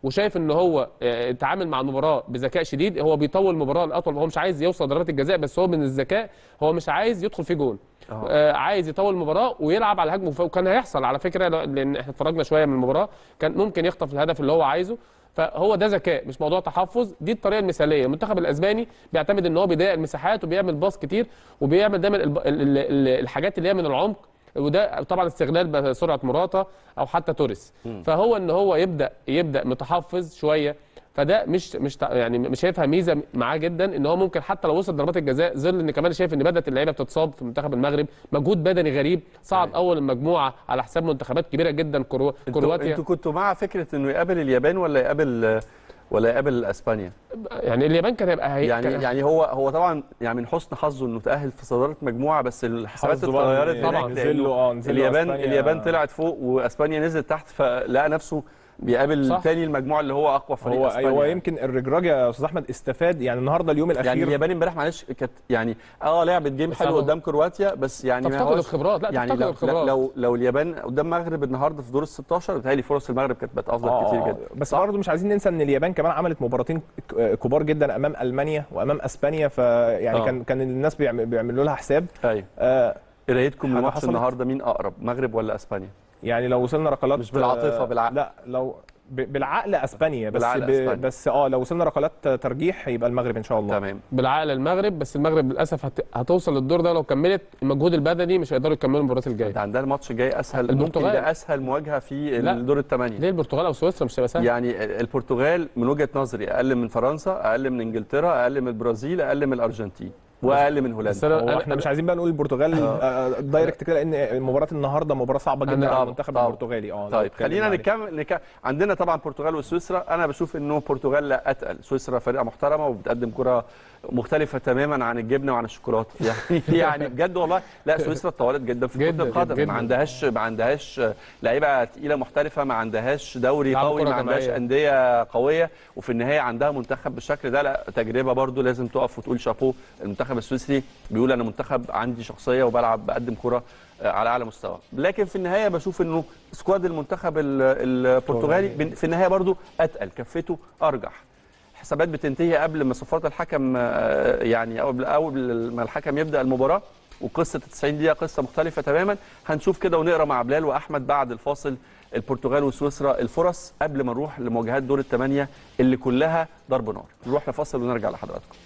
وشايف ان هو آه، اتعامل مع المباراه بذكاء شديد، هو بيطول المباراه الاطول، هو مش عايز يوصل ضربات الجزاء، بس هو من الذكاء هو مش عايز يدخل في جون. آه عايز يطول المباراه ويلعب على الهجمه، وكان هيحصل على فكره لان احنا اتفرجنا شويه من المباراه، كان ممكن يخطف الهدف اللي هو عايزه. فهو ده ذكاء مش موضوع تحفظ. دي الطريقه المثاليه. المنتخب الاسباني بيعتمد ان هو بيضيق المساحات وبيعمل باص كتير وبيعمل دايما الب- ال- ال- ال- الحاجات اللي هي من العمق، وده طبعا استغلال سرعه موراتا او حتى توريس. فهو ان هو يبدا يبدا متحفظ شويه، فده مش مش تع- يعني مش شايفها ميزه معاه جدا، ان هو ممكن حتى لو وصل ضربات الجزاء، ظل ان كمان شايف ان بدات اللعيبه بتتصاب في منتخب المغرب، مجهود بدني غريب، صعد أيوة. اول المجموعه على حساب منتخبات كبيره جدا، كرو... انتوا كرواتيا. انتوا كنتوا مع فكره انه يقابل اليابان ولا يقابل ولا يقابل اسبانيا؟ يعني اليابان كان هيبقى هي... يعني كان... يعني هو هو طبعا يعني من حسن حظه انه تاهل في صداره مجموعه، بس الحسابات حظه بقى اتغيرت إن هناك نزل له- لأنه اه نزل له اليابان أسبانيا. اليابان طلعت فوق واسبانيا نزلت تحت، فلقى نفسه بيقابل صح. تاني المجموعه اللي هو اقوى فريق هو اسبانيا هو يعني. يمكن الرجراج يا استاذ احمد استفاد يعني النهارده اليوم الاخير. يعني اليابان امبارح معلش كانت يعني اه لعبت جيم بس حلو هو- قدام كرواتيا، بس يعني ما تفتقد هوش- الخبرات. لا يعني تفتقد لو الخبرات. لو لو اليابان قدام المغرب النهارده في دور ال ستاشر بتهيألي فرص المغرب كانت بقت افضل آه، كتير آه، جدا. بس صح؟ برضه مش عايزين ننسى ان اليابان كمان عملت مباراتين ك- كبار جدا امام المانيا وامام اسبانيا، فيعني آه. كان كان الناس بيعم- بيعملوا لها حساب. ايوه. آه قرايتكم حاجة لماتش حصلت؟ النهارده مين اقرب، مغرب ولا اسبانيا؟ يعني لو وصلنا ركلات مش بالعاطفة، آه، بالعقل. لا لو ب- بالعقل اسبانيا، بس بالعقل ب- أسبانيا. بس اه لو وصلنا ركلات ترجيح يبقى المغرب ان شاء الله. تمام. بالعقل المغرب، بس المغرب للاسف هت... هتوصل للدور ده لو كملت المجهود البدني مش هيقدروا يكملوا المباريات الجايه. ده عندها الماتش الجاي اسهل، البرتغال. ممكن ده اسهل مواجهه في لا. الدور الثمانيه. ليه البرتغال او سويسرا مش هتبقى سهل؟ يعني البرتغال من وجهه نظري اقل من فرنسا، اقل من انجلترا، اقل من البرازيل، اقل من الارجنتين، واقل من بس هولندا. أنا- هو احنا أنا- مش عايزين بقى نقول البرتغال آه، دايركت كده، لان مباراه النهارده مباراه صعبه جدا أنا- على طبعاً، المنتخب طبعاً. البرتغالي. اه لو طيب اتكلمنا خلينا عليه. نكمل نك... عندنا طبعا البرتغال وسويسرا. انا بشوف انه البرتغال لا اتقل، سويسرا فرقه محترمه وبتقدم كره مختلفه تماما عن الجبنه وعن الشوكولاته يعني يعني بجد والله. لا سويسرا اتطورت جدا في كره جداً، القدم، جداً. ما عندهاش ما عندهاش لعيبه تقيله محترفه، ما عندهاش دوري لعبوا قوي، كرة ما عندهاش جماعية. انديه قويه، وفي النهايه عندها منتخب بالشكل ده. لا تجربه برضو لازم تقف وتقول شابو. المنتخب السويسري بيقول انا منتخب عندي شخصيه وبلعب بقدم كره على اعلى مستوى. لكن في النهايه بشوف انه سكواد المنتخب ال- البرتغالي بن- في النهايه برضو اتقل، كفته ارجح. حسابات بتنتهي قبل ما صفارة الحكم آه، يعني او قبل اول ما الحكم يبدا المباراه، وقصه تسعين دقيقه قصه مختلفه تماما. هنشوف كده ونقرا مع بلال واحمد بعد الفاصل البرتغال وسويسرا الفرص قبل ما نروح لمواجهات دور الثمانيه اللي كلها ضرب نار. نروح لفاصل ونرجع لحضراتكم.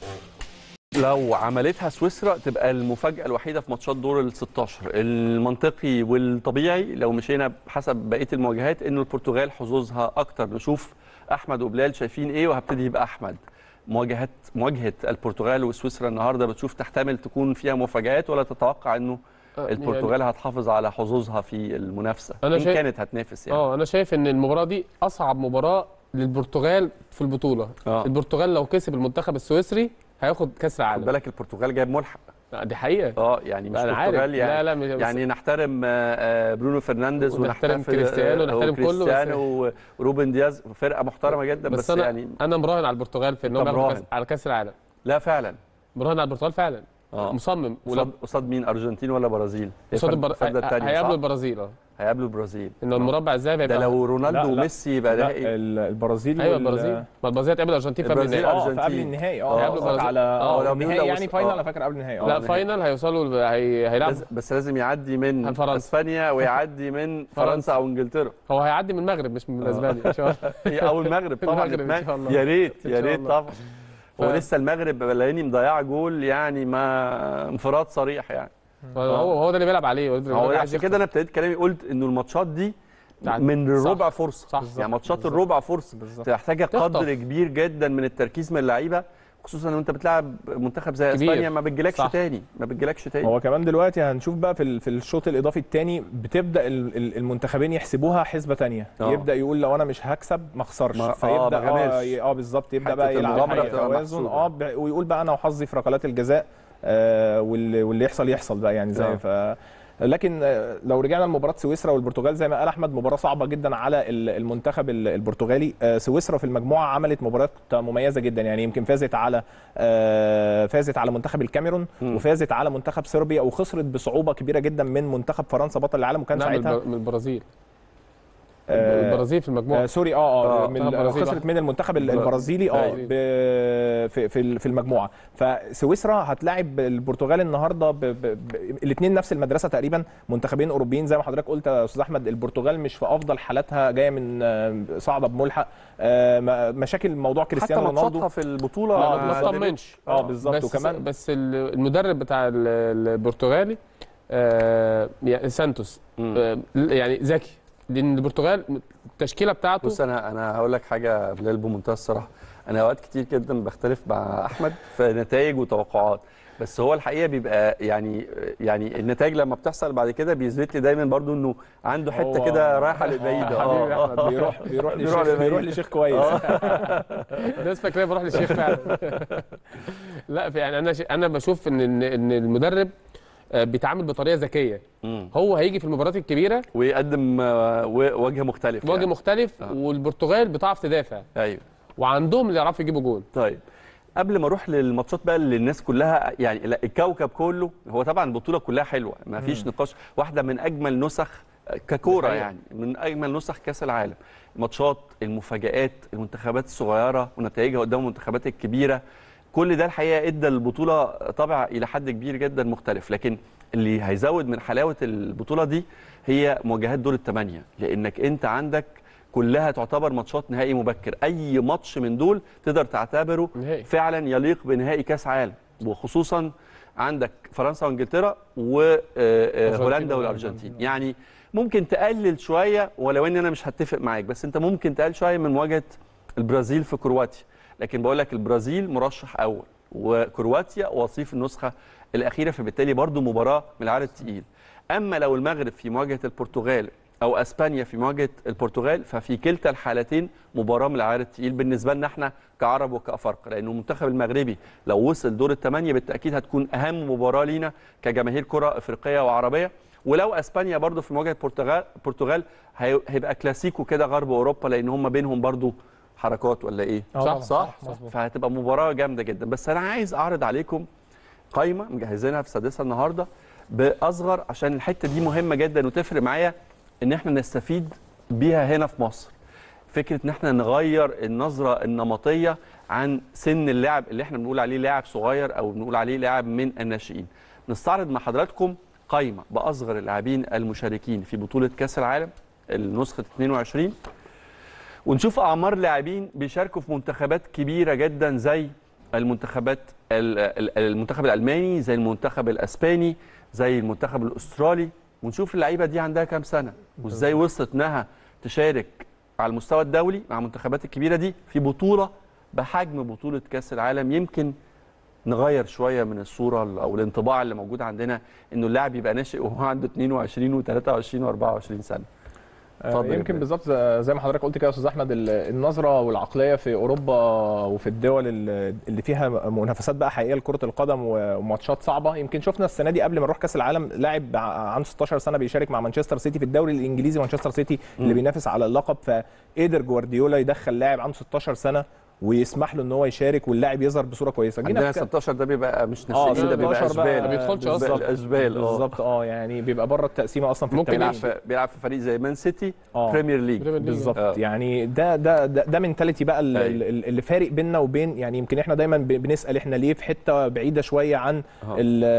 لو عملتها سويسرا تبقى المفاجأة الوحيدة في ماتشات دور ال ستاشر. المنطقي والطبيعي لو مشينا بحسب بقية المواجهات انه البرتغال حظوظها اكتر. نشوف احمد وبلال شايفين ايه، وهبتدي باحمد. مواجهات مواجهة البرتغال وسويسرا النهارده بتشوف تحتمل تكون فيها مفاجآت، ولا تتوقع انه آه، البرتغال هتحافظ على حظوظها في المنافسة أنا ان شايف- كانت هتنافس يعني؟ اه انا شايف ان المباراه دي اصعب مباراه للبرتغال في البطوله. آه. البرتغال لو كسب المنتخب السويسري هياخد كاس خد العالم. بالك البرتغال جايب ملحق. لا، دي حقيقه. اه يعني مش أنا عارف. برتغال يعني. لا، لا، مش- يعني نحترم آه، آه، برونو فرنانديز ونحترم ونحتفل كريستيانو، ونحترم كله، بس- كريستيانو وروبن دياز، فرقه محترمه جدا، بس, بس انا يعني انا مراهن على البرتغال في ان أنت هم ياخدوا مراهن. كاس على كاس العالم. لا فعلا. مراهن على البرتغال فعلا. اه مصمم. قصاد قصاد مين، ارجنتين ولا برازيل؟ قصاد الفرد- البر... الفردة التانية، هيقابلوا صح؟ البرازيل. اه هيقابلوا البرازيل. ان المربع الذهبي ده هيبقى لو رونالدو لا، لا. وميسي يبقى لا نهائي. ال- البرازيل ايوه وال- البرازيل. ما البرازيل هتقابل الارجنتين في قبل البرازيل النهائي. اه في أرجنتين. قبل النهائي. آه، اه هيقابلوا قصدك البرازيل. على آه، اه لو النهائي بيقول لو يعني وص- فاينل. آه. انا فاكر قبل النهائي. لا اه فاينل هيوصلوا هي... هيلعبوا. لازم بس لازم يعدي من عن فرنسا. اسبانيا ويعدي من فرنسا او انجلترا هو هيعدي من المغرب مش من الاسباني ان شاء الله. او المغرب طبعا. المغرب إن شاء الله. يا ريت إن يا شاء ريت الله. طبعا. هو ف- لسه المغرب لاني مضيعه جول يعني، ما انفراد صريح يعني. هو هو ده اللي بيلعب عليه. هو ده هو اللي عشان عايز كده انا ابتديت كلامي قلت انه الماتشات دي تعدي. من الربع صح. فرصه. صح. يعني ماتشات الربع فرصه بالظبط. محتاجه تخطف. قدر كبير جدا من التركيز من اللعيبه، خصوصا ان انت بتلعب منتخب زي كبير. اسبانيا ما بتجيلكش صح. تاني ما بتجيلكش تاني. هو كمان دلوقتي هنشوف بقى في ال- في الشوط الاضافي الثاني بتبدا ال- ال- المنتخبين يحسبوها حسبه ثانيه. آه. يبدا يقول لو انا مش هكسب ما اخسرش، ما- آه، فيبدا ما غامرش. اه ي- اه بالظبط يبدا حتة بقى يلعب المغامرة على بتبقى توازن. محسوبة. اه ب- ويقول بقى انا وحظي في ركلات الجزاء آه واللي, واللي يحصل يحصل بقى يعني زي آه. ف لكن آه، لو رجعنا لمباراه سويسرا والبرتغال زي ما قال احمد، مباراه صعبه جدا على ال- المنتخب ال- البرتغالي. آه، سويسرا في المجموعه عملت مباراه مميزه جدا، يعني يمكن فازت على آه، فازت على منتخب الكاميرون مم. وفازت على منتخب صربيا، وخسرت بصعوبه كبيره جدا من منتخب فرنسا بطل العالم، وكان نعم، ساعتها من البرازيل. البرازيل في المجموعه آه سوري اه اه آه، من البرازيل خسرت واحد. من المنتخب البرازيلي اه أيوة. ب- في في في المجموعه. فسويسرا هتلاعب البرتغال النهارده، الاثنين نفس المدرسه تقريبا، منتخبين اوروبيين زي ما حضرتك قلت يا استاذ احمد. البرتغال مش في افضل حالاتها، جايه من آه، صاعده بملحق، آه، م- مشاكل موضوع حتى كريستيانو ماتشاتها رونالدو. في البطوله آه، ما بالظبط. تطمنش اه بالظبط. بس وكمان بس المدرب بتاع ال- البرتغالي آه يعني سانتوس آه يعني ذكي، لان البرتغال التشكيله بتاعته. بص انا انا هقول لك حاجه بلال بمنتهى الصراحه، انا اوقات كتير جدا بختلف مع احمد في نتائج وتوقعات، بس هو الحقيقه بيبقى يعني يعني النتائج لما بتحصل بعد كده بيثبت لي دايما برضو انه عنده حته هو- كده رايحه لبعيد. آه، حبيبي اه احمد بيروح بيروح لشيخ لبعيد. بيروح لشيخ كويس. الناس فاكره بروح للشيخ فعلا. لا في- يعني انا ش- انا بشوف ان ان إن المدرب آه، بيتعامل بطريقه ذكيه. مم. هو هيجي في المباريات الكبيره ويقدم آه، و- وجه مختلف بوجه يعني. مختلف، آه. والبرتغال بتعرف تدافع، ايوه. وعندهم اللي يعرفوا يجيبوا جول. طيب قبل ما اروح للماتشات بقى اللي الناس كلها يعني لا الكوكب كله، هو طبعا البطوله كلها حلوه ما فيش نقاش، واحده من اجمل نسخ ككوره الحقيقة. يعني من اجمل نسخ كاس العالم. الماتشات، المفاجآت، المنتخبات الصغيره ونتائجها قدام المنتخبات الكبيره، كل ده الحقيقه ادى البطوله طابع الى حد كبير جدا مختلف. لكن اللي هيزود من حلاوه البطوله دي هي مواجهات دور الثمانيه، لانك انت عندك كلها تعتبر ماتشات نهائي مبكر. اي ماتش من دول تقدر تعتبره نهائي. فعلا يليق بنهائي كاس عالم، وخصوصا عندك فرنسا وانجلترا وهولندا والارجنتين. يعني ممكن تقلل شويه، ولو ان انا مش هتفق معاك، بس انت ممكن تقلل شويه من مواجهه البرازيل في كرواتيا، لكن بقول لك البرازيل مرشح اول وكرواتيا وصيف النسخه الاخيره، فبالتالي برضو مباراه من العيار الثقيل. اما لو المغرب في مواجهه البرتغال او اسبانيا في مواجهه البرتغال، ففي كلتا الحالتين مباراه من العيار الثقيل بالنسبه لنا احنا كعرب وكافارقه، لانه المنتخب المغربي لو وصل دور الثمانيه بالتاكيد هتكون اهم مباراه لينا كجماهير كره افريقيه وعربيه. ولو اسبانيا برضو في مواجهه البرتغال البرتغال هي- هيبقى كلاسيكو كده غرب اوروبا، لان هم بينهم برضو حركات ولا ايه؟ آه صح طبعاً. صح, صح. صح. فهتبقى مباراه جامده جدا. بس انا عايز اعرض عليكم قائمه مجهزينها في سادسه النهارده باصغر، عشان الحته دي مهمه جدا وتفرق معايا ان احنا نستفيد بيها هنا في مصر. فكره ان احنا نغير النظره النمطيه عن سن اللاعب اللي احنا بنقول عليه لاعب صغير او بنقول عليه لاعب من الناشئين. نستعرض مع حضراتكم قائمه باصغر اللاعبين المشاركين في بطوله كاس العالم النسخه اثنين وعشرين، ونشوف اعمار لاعبين بيشاركوا في منتخبات كبيره جدا زي المنتخبات المنتخب الالماني، زي المنتخب الاسباني، زي المنتخب الاسترالي، ونشوف اللعيبه دي عندها كام سنه وازاي وصلت انها تشارك على المستوى الدولي مع المنتخبات الكبيره دي في بطوله بحجم بطوله كاس العالم. يمكن نغير شويه من الصوره او الانطباع اللي موجود عندنا انه اللاعب يبقى ناشئ وهو عنده اثنين وعشرين وثلاثة وعشرين وأربعة وعشرين سنه. اتفضل. يمكن بالظبط زي ما حضرتك قلت كده يا استاذ احمد، النظره والعقليه في اوروبا وفي الدول اللي فيها منافسات بقى حقيقيه لكره القدم وماتشات صعبه. يمكن شفنا السنه دي قبل ما نروح كاس العالم لاعب عنده ستاشر سنه بيشارك مع مانشستر سيتي في الدوري الانجليزي، مانشستر سيتي اللي بينافس على اللقب، فقدر جوارديولا يدخل لاعب عنده ستاشر سنه ويسمح له ان هو يشارك واللاعب يظهر بصوره كويسه. عندنا ستاشر ده بيبقى مش اه ناشئين، ده بيبقى اشبال، ما بيدخلش اصلا الاشبال بالظبط. اه يعني بيبقى بره التقسيمه اصلا في ممكن بيلعب التمرين. في بيلعب في فريق زي مان سيتي آه. بريمير ليج بالظبط. آه. يعني ده ده ده, ده منتاليتي بقى اللي, اللي فارق بيننا وبين، يعني يمكن احنا دايما بنسال احنا ليه في حته بعيده شويه عن آه.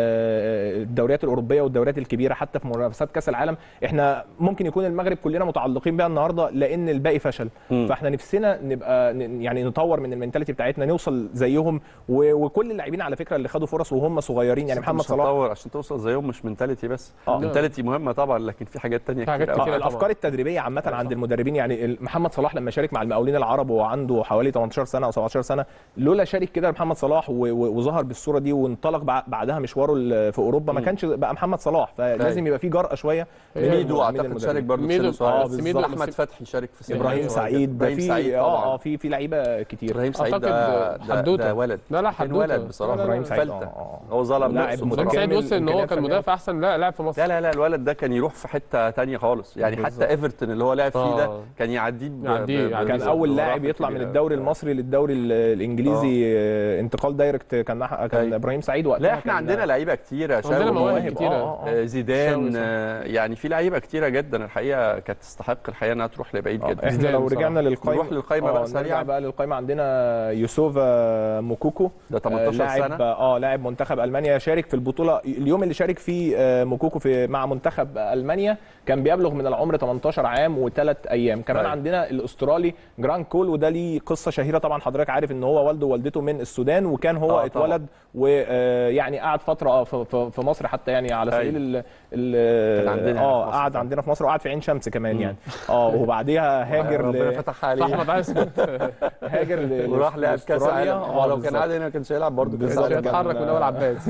الدوريات الاوروبيه والدوريات الكبيره حتى في منافسات كاس العالم. احنا ممكن يكون المغرب كلنا متعلقين بيها النهارده لان الباقي فشل، م. فاحنا نفسنا نبقى يعني نطور من المنتاليتي بتاعتنا نوصل زيهم، وكل اللاعبين على فكره اللي خدوا فرص وهم صغيرين، يعني محمد صلاح تطور عشان توصل زيهم، مش منتاليتي بس. آه. منتاليتي مهمه طبعا، لكن في حاجات ثانيه كتير. كتير. الافكار التدريبيه عامه عند المدربين، يعني محمد صلاح لما شارك مع المقاولين العرب وهو عنده حوالي تمنتاشر سنه او سبعتاشر سنه، لولا شارك كده محمد صلاح وظهر بالصوره دي وانطلق بعدها مشواره في اوروبا، ما كانش بقى محمد صلاح. فلازم يبقى في جرأه شويه. ميدو اعتقد شارك برضه، ميدو احمد فتحي شارك في ابراهيم سعيد، ده في اه في في لعيبه كتير كتير. ابراهيم سعيد أعتقد ده, ده, حدوته. ده ولد لا لا كان حدوته. ولد بصراحه. لا لا لا. ابراهيم سعيد فلتة. اه هو ظلم لاعب نفسه ابراهيم بصراحه. سعيد وصل ان هو إمكانيات كان فنية. مدافع احسن لا لاعب في مصر. لا لا لا الولد ده كان يروح في حته تانية خالص يعني. بالظبط. حتى ايفرتون اللي هو لعب فيه ده آه. كان يعديه ب- يعديه، ب- يعني كان ب- اول لاعب براحة يطلع من كبيرة. الدوري المصري للدوري ال- الانجليزي آه، انتقال دايركت كان كان أيوة. ابراهيم سعيد وقتها. لا احنا كان عندنا لعيبه كتيره عندنا شاوي مواهب مواهب. كتيرة. آه، آه، آه، زيدان شاوي صح. آه، يعني في لعيبه كتيره جدا الحقيقه كانت تستحق الحقيقه انها تروح لبعيد آه، جدا. احنا زيدان لو بصراحة. رجعنا للقائمه نروح للقايمة بقى آه، سريعاً. نرجع بقى للقائمه عندنا يوسوفا موكوكو ده آه، تمنتاشر لاعب سنة. اه لاعب منتخب المانيا شارك في البطوله اليوم اللي شارك فيه آه، موكوكو في مع منتخب المانيا كان بيبلغ من العمر تمنتاشر عام وثلاث ايام. كمان طيب. عندنا الاسترالي جران كول وده ليه قصه شهيره طبعا حضرتك عارف ان هو والده ووالدته من السودان وكان هو آه، اتولد ويعني قعد فتره آه، في- في في مصر حتى يعني على سبيل ال كان ال- عندنا اه في مصر قعد فعلا. عندنا في مصر وقعد في عين شمس كمان يعني اه وبعديها هاجر ربنا ل- فتح احمد عليه عايز هاجر ل- وراح لعب كاس لأستراليا. العالم. آه، هو لو كان بالظبط. قاعد هنا ما كانش هيلعب برضه كاس بالظبط. مش العالم. هيتحرك من اول عباس.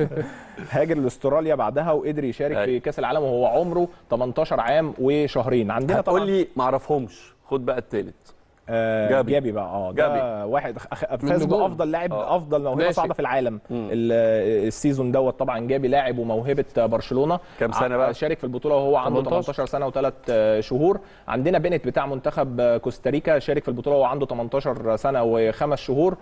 هاجر لاستراليا بعدها وقدر يشارك أيوة. في كاس العالم وهو عمره تمنتاشر عام وشهرين. عندنا هتقول طبعا لي ما اعرفهمش، خد بقى التالت. آه جابي. جابي بقى اه ده جابي. واحد أخ- فاز نجوم. بافضل لاعب آه. افضل موهبه ناشئ. صاعده في العالم مم. ال- السيزون دوت. طبعا جابي لاعب وموهبه برشلونه. كام سنة ع- بقى؟ شارك في البطوله وهو عنده تمنتاشر. تمنتاشر سنه وثلاث شهور. عندنا بنت بتاع منتخب كوستاريكا شارك في البطوله وهو عنده تمنتاشر سنه وخمس شهور.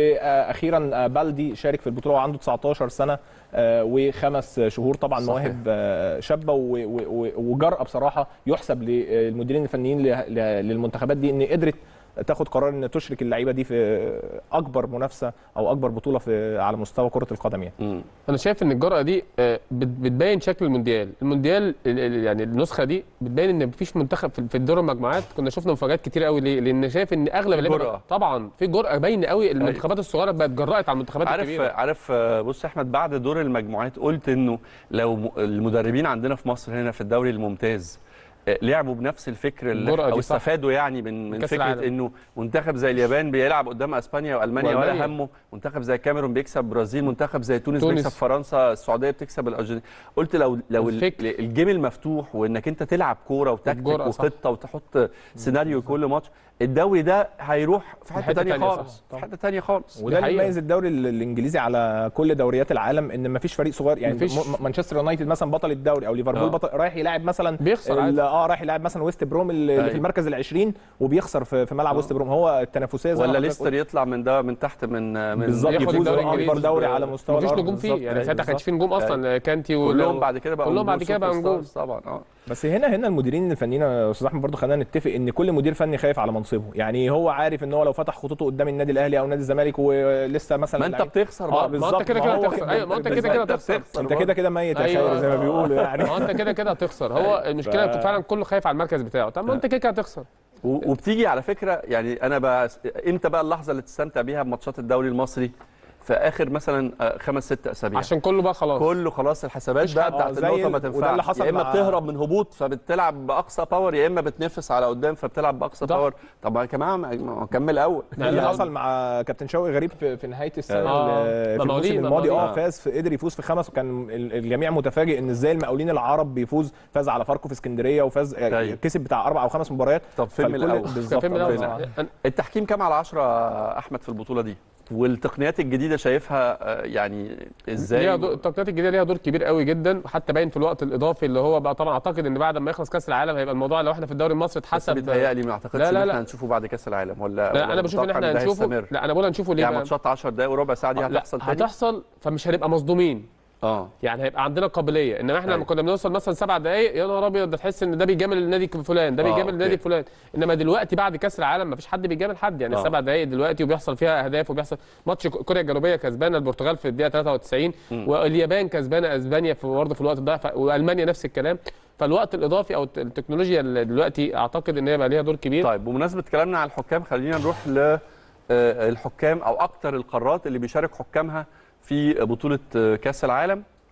واخيرا بالدي شارك في البطوله وهو عنده تسعتاشر سنه آه، وخمس شهور. طبعا صحيح. مواهب آه، شابه و- و- و- وجرأه بصراحه يحسب للمديرين الفنيين ل- ل- للمنتخبات دي ان قدرت تاخد قرار ان تشرك اللعيبه دي في اكبر منافسه او اكبر بطوله في على مستوى كره القدم يعني. مم. انا شايف ان الجرأه دي آه، بت- بتبين شكل المونديال. المونديال ال- ال- يعني النسخه دي بتبين ان مفيش منتخب في- في الدور المجموعات. كنا شفنا مفاجات كتير قوي. ليه؟ لان شايف ان اغلب اللعيبه جرأة. طبعا في جرأه باينه قوي. المنتخبات الصغيره بقت جرأت على المنتخبات عارف الكبيره. عارف آه، بص يا احمد، بعد دور المجموعات قلت انه لو م- المدربين عندنا في مصر هنا في الدوري الممتاز آه، لعبوا بنفس الفكر اللي الجرأة او دي صح. استفادوا يعني من من كأس فكره العالم. انه منتخب زي اليابان بيلعب قدام اسبانيا والمانيا ولا وألمانيا. همه، منتخب زي الكاميرون بيكسب برازيل، منتخب زي تونس, تونس. بيكسب فرنسا، السعوديه بتكسب الارجنتين. قلت لو لو ال- الفكر. الجيم المفتوح وانك انت تلعب كوره وتكتيك الجرأة صح. وخطه وتحط سيناريو كل ماتش، الدوري ده هيروح في حته حتة ثانيه تانية صح. خالص، في حته ثانيه خالص. وده اللي حقيقة. يميز الدوري ال- الانجليزي على كل دوريات العالم ان مفيش فريق صغير يعني. مفيش. م- مانشستر يونايتد مثلا بطل الدوري او ليفربول آه. بطل رايح يلاعب مثلا بيخسر ال- عادي. اه رايح يلاعب مثلا ويست بروم اللي أيوة. في المركز العشرين وبيخسر في في ملعب آه. ويست بروم. هو التنافسيه زي ما ولا حضرتك ليستر قلت. يطلع من ده من تحت من من بالظبط ياخد يفوز الدوري اكبر الإنجليزي. دوري على مستوى مفيش الارض. نجوم فيه بالظبط. يعني. أيوة، ساعتها كانش فيه بالظبط. نجوم اصلا. كانتي و- كلهم بعد كده بقى كلهم بعد كده بقى نجوم. طبعا. اه بس هنا هنا المديرين الفنيين يا استاذ احمد برضو خلينا نتفق ان كل مدير فني خايف على منصبه. يعني هو عارف ان هو لو فتح خطوطه قدام النادي الاهلي او نادي الزمالك ولسه مثلا ما انت لعيب- بتخسر اه بقى. ما انت بالظبط. كده ما كده هو هتخسر. ايوه ما انت كده بالظبط. كده انت هتخسر. بتخسر انت كده كده ميت يا أيوة. خير زي ما بيقولوا يعني. ما انت كده كده هتخسر. هو المشكله ف- فعلا كله خايف على المركز بتاعه. طب ما انت كده كده هتخسر. و- وبتيجي على فكره يعني انا بقى امتى بقى اللحظه اللي تستمتع بيها بماتشات الدوري المصري؟ في اخر مثلا آه، خمس ست اسابيع عشان كله بقى خلاص. كله خلاص الحسابات مفيش بقى حد- بتاعت آه، زي النقطه ما ال- وده تنفعش. اللي حصل يا اما مع- بتهرب من هبوط فبتلعب باقصى باور، يا اما بتنافس على قدام فبتلعب باقصى صح. باور. طب يا جماعه ما- ما كمل اول. ده اللي حصل مع كابتن شوقي غريب في, في نهايه السنه آه. ال- في مقاولين- الموسم الماضي اه مقاولين. فاز في قدر يفوز في خمس وكان ال- الجميع متفاجئ ان ازاي المقاولين العرب بيفوز. فاز على فاركو في اسكندريه وفاز أيوة. كسب بتاع اربع او خمس مباريات. طب فين من فالكل- الاول؟ بالظبط كان في آه. الأول. أنا- التحكيم كام على عشرة احمد في البطوله دي؟ والتقنيات الجديده شايفها آه، يعني ازاي؟ ليها دور، التقنيات الجديده ليها دور كبير قوي جدا. وحتى باين في الوقت الاضافي اللي هو بقى. طبعا اعتقد ان بعد ما يخلص كاس العالم هيبقى الموضوع لو احنا في الدوري المصري بس اتحسب. بيتهيألي ما اعتقدش لا، لا، ان لا. احنا هنشوفه بعد كاس العالم ولا لا ولا انا بشوف ان متوقع احنا ده هنشوفه. هيستمر؟ لا انا بقول هنشوفه ليه يعني بقى؟ ماتشات عشر دقايق وربع ساعه دي لا هتحصل تاني؟ هتحصل. فمش هنبقى مصدومين. اه يعني هيبقى عندنا قابليه. انما احنا لما أيوة. كنا بنوصل مثلا سبع دقائق يا نهار ابيض ده تحس ان ده بيجامل النادي فلان، ده آه، بيجامل أوكي. النادي فلان. انما دلوقتي بعد كاس العالم مفيش حد بيجامل حد. يعني آه. السبع دقائق دلوقتي وبيحصل فيها اهداف وبيحصل ماتش كوريا الجنوبيه كسبانه البرتغال في الدقيقه ثلاثة وتسعين مم. واليابان كسبانه اسبانيا في برضه في الوقت ده ف- والمانيا نفس الكلام. فالوقت الاضافي او الت- التكنولوجيا اللي دلوقتي اعتقد ان هي بقى ليها دور كبير. طيب بمناسبه كلامنا عن الحكام خلينا نروح ل آه، الحكام او اكتر القارات اللي بيشارك حكامها في بطوله آه، كاس العالم.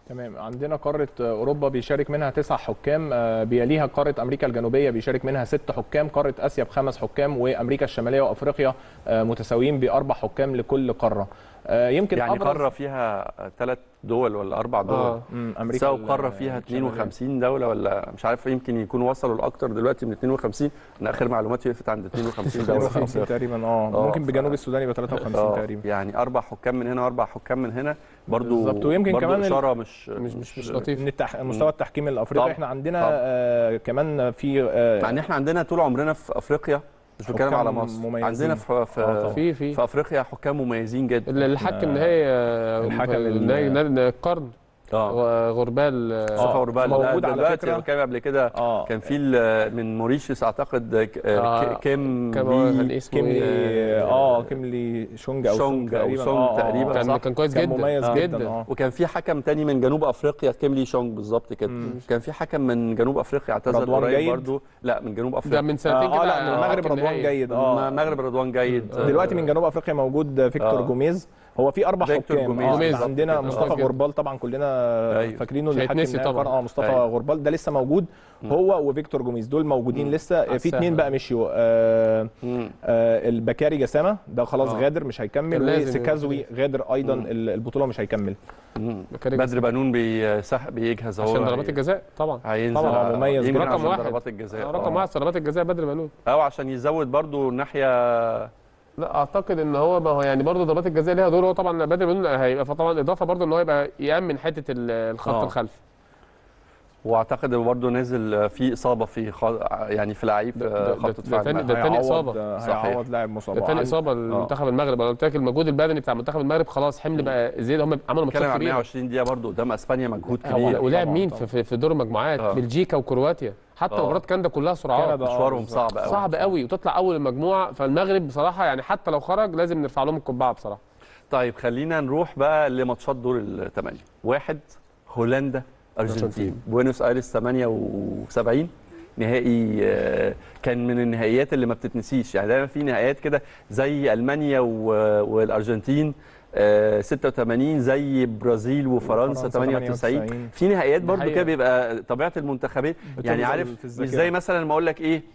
تمام. عندنا قاره اوروبا بيشارك منها تسع حكام، بيليها قاره امريكا الجنوبيه بيشارك منها ست حكام، قاره اسيا بخمس حكام، وامريكا الشماليه وافريقيا متساويين باربع حكام لكل قاره. يمكن يعني قاره فيها ثلاث دول ولا اربع دول؟ اه امريكا تساوي قاره فيها اثنين وخمسين دوله ولا مش عارف، يمكن يكونوا وصلوا لاكثر دلوقتي من اثنين وخمسين. انا اخر معلوماتي وقفت عند اثنين وخمسين دوله. اثنين وخمسين تقريبا. اه ممكن بجنوب السودان يبقى ثلاثة وخمسين تقريبا. يعني اربع حكام من هنا واربع حكام من هنا برضو بالظبط. ويمكن برضو كمان اشاره مش مش مش, مش لطيف من التح... مستوى التحكيم الافريقي. احنا عندنا آه كمان في آه يعني احنا عندنا طول عمرنا في افريقيا، مش بتكلم على مصر، مميزين. عندنا في في, آه في في في افريقيا حكام مميزين جدا. اللي حكم نهائي الحكم نهائي القرن اه غربال مصطفى غربال موجود على فكره. كان قبل كده آه. كان في من موريشيوس اعتقد آه. كيم كان كيملي اه كيملي شونج او شونج تقريبا. أو آه. تقريبا كان صح. كان كويس كان جدا مميز آه. جدا. آه. وكان في حكم تاني من جنوب افريقيا كيملي شونج بالظبط كده. كان في حكم من جنوب افريقيا اعتزل قريب برضه، لا من جنوب افريقيا ده من سنتين كده. اه لا من المغرب رضوان جيد. اه المغرب رضوان جيد. دلوقتي من جنوب افريقيا موجود فيكتور آه. جوميز. هو في اربع حكام. آه. عندنا مصطفى غربال طبعا كلنا أيوه. فاكرينه اللي حكم طبعا. اه مصطفى أيوه. غربال ده لسه موجود. هو وفيكتور جوميز دول موجودين لسه. في اثنين بقى مشيوا. آه آه البكاري جسامه ده خلاص آه. غادر مش هيكمل، وسكازوي غادر ايضا مم. البطوله مش هيكمل. بدر بنون بيسح بيجهز اهو عشان ضربات الجزاء طبعا. هينزل طبعا مميز رقم واحد ضربات الجزاء. رقم واحد ضربات الجزاء بدر بنون. او عشان يزود برضو الناحيه. لا اعتقد ان هو ما هو يعني برضه ضربات الجزاء ليها دور. هو طبعا بدر بنون هيبقى طبعا اضافه برضه ان هو يبقى يامن حته الخط آه. الخلفي. واعتقد برضه نازل في اصابه في خ... يعني في لعيب خط دفاع. ده تاني اصابه. هيعوض لاعب مصاب. ده تاني اصابه لمنتخب المغرب. انا قلت لك المجهود البدني بتاع منتخب المغرب خلاص حمل بقى زياده. هم عملوا ماتشات كبيره. مية وعشرين دقيقه برضه قدام اسبانيا مجهود كبير. ولعب مين في, في دور المجموعات؟ آه. بلجيكا وكرواتيا. حتى مباراه كندا كلها سرعات. مشوارهم صعب قوي صعب قوي وتطلع اول المجموعه. فالمغرب بصراحه يعني حتى لو خرج لازم نرفع لهم القبعه بصراحه. طيب خلينا نروح بقى لماتشات دور الثمانيه. واحد هولندا ارجنتين بوينوس ايرس ثمانية وسبعين نهائي. كان من النهائيات اللي ما بتتنسيش. يعني دايما في نهائيات كده زي المانيا والارجنتين ستة وثمانين، زي برازيل وفرنسا ثمانية وتسعين. في نهائيات برضو كده بيبقى طبيعه المنتخبين يعني عارف مش زي مثلا ما اقول لك ايه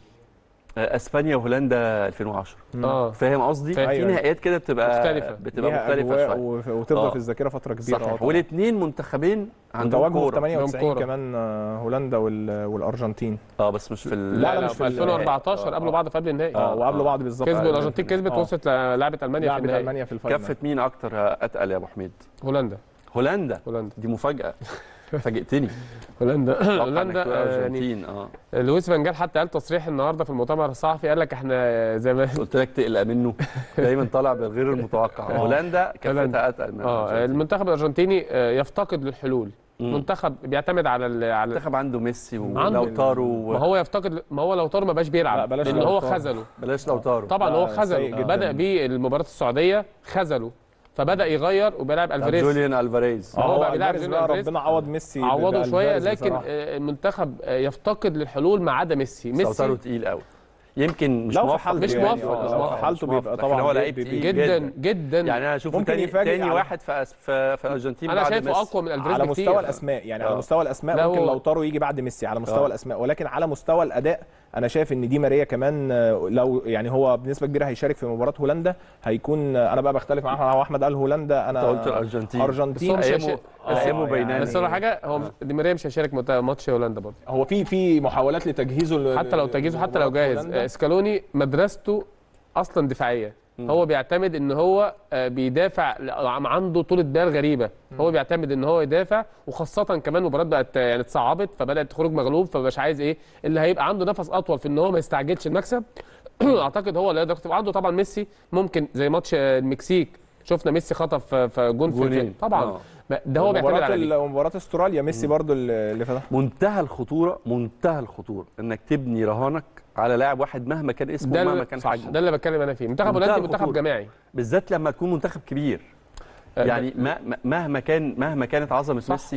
اسبانيا وهولندا ألفين وعشرة. اه فاهم قصدي؟ في نهائيات كده بتبقى مختلفه بتبقى مختلفه شويه وتفضل آه. في الذاكره فتره كبيره. والاثنين منتخبين عندهم كوره. ثمانية وتسعين كمان هولندا والارجنتين. اه بس مش في لا لا مش في ألفين وأربعتاشر. قبلوا بعض في قبل النهائي. اه وقبلوا بعض بالظبط. كسبوا الارجنتين كسبت وصلت لعبت المانيا في النهائي. المانيا في الفاينل. كفه مين اكتر اتقل يا ابو حميد؟ هولندا. هولندا هولندا دي مفاجاه. فاجئتني. هولندا هولندا يعني اه لويس فان جال حتى قال تصريح النهارده في المؤتمر الصحفي. قال لك احنا زي ما قلت لك تقلق منه دايما طالع بالغير المتوقع. هولندا كفتها اتقل من اه المنتخب الارجنتيني يفتقد للحلول. مم. منتخب بيعتمد على على المنتخب عنده ميسي ولوتارو و... ما هو يفتقد. ما هو لوتارو ما بقاش بيلعب لان هو خذله. بلاش لوتارو طبعا هو خذله. بدا بيه المباراه السعوديه خذله فبدا يغير وبيلعب الفاريز. جوليان الفاريز هو بقى بيلعب جوليان الفاريز. ربنا عوض ميسي عوضه شويه. لكن المنتخب يفتقد للحلول ما عدا ميسي. ميسي لوتارو تقيل قوي. يمكن مش موفق مش يعني موفق مش موفق حالته بيبقى طبعا هو لعيب تقيل جدا جدا, جداً. يعني انا اشوفه تاني تاني واحد في في, في الارجنتين انا شايفه اقوى من الفاريز على مستوى كتير. الاسماء يعني أوه. على مستوى الاسماء ممكن لوتارو يجي بعد ميسي على مستوى أوه. الاسماء. ولكن على مستوى الاداء انا شايف ان دي ماريا كمان لو يعني هو بنسبه كبيره هيشارك في مباراه هولندا هيكون. انا بقى بختلف معاه. هو احمد قال هولندا انا قلت الارجنتين. ارجنتين ايامه بيناني. بس ولا حاجه هو دي ماريا مش هيشارك ماتش هولندا برضه. هو في في محاولات لتجهيزه حتى لو تجهيزه حتى لو جاهز. اسكالوني مدرسته اصلا دفاعيه. م. هو بيعتمد ان هو بيدافع. عنده طولة بال غريبه. م. هو بيعتمد ان هو يدافع وخاصه كمان مباراه بقت يعني اتصعبت فبدات تخرج مغلوب فمش عايز ايه اللي هيبقى عنده نفس اطول في ان هو ما يستعجلش المكسب. اعتقد هو اللي يقدر. عنده طبعا ميسي ممكن زي ماتش المكسيك شفنا ميسي خطف في جون في طبعا آه. ده هو بيعتمد على مباراه استراليا ميسي برضو اللي فتح. منتهى الخطوره منتهى الخطوره انك تبني رهانك على لاعب واحد مهما كان اسمه ومهما كان حجمه. ده اللي بتكلم انا فيه. منتخب هولندا منتخب جماعي بالذات لما تكون منتخب كبير. يعني مهما كان مهما كانت عظمه ميسي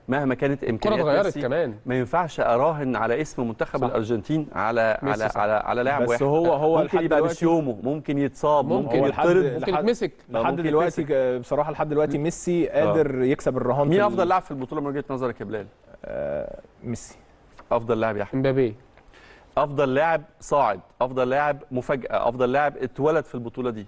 مهما كانت امكانيات اتغيرت ميسي كمان. ما ينفعش اراهن على اسم منتخب صح. الارجنتين على ميسي على صح. على على لاعب بس واحد. هو هو ممكن لحد يبقى دلوقتي- مش يومه، ممكن يتصاب، ممكن. ممكن هو لحد- يطرد. ممكن لحد- يتمسك. لحد ممكن دلوقتي يتمسك. ك- بصراحه لحد دلوقتي ميسي قادر يكسب الرهان. مين في افضل ال- لاعب في البطوله من وجهه نظرك يا بلال؟ آه، ميسي. افضل لاعب يا احمد. امبابي. افضل لاعب صاعد، افضل لاعب مفاجاه، افضل لاعب اتولد في البطوله دي.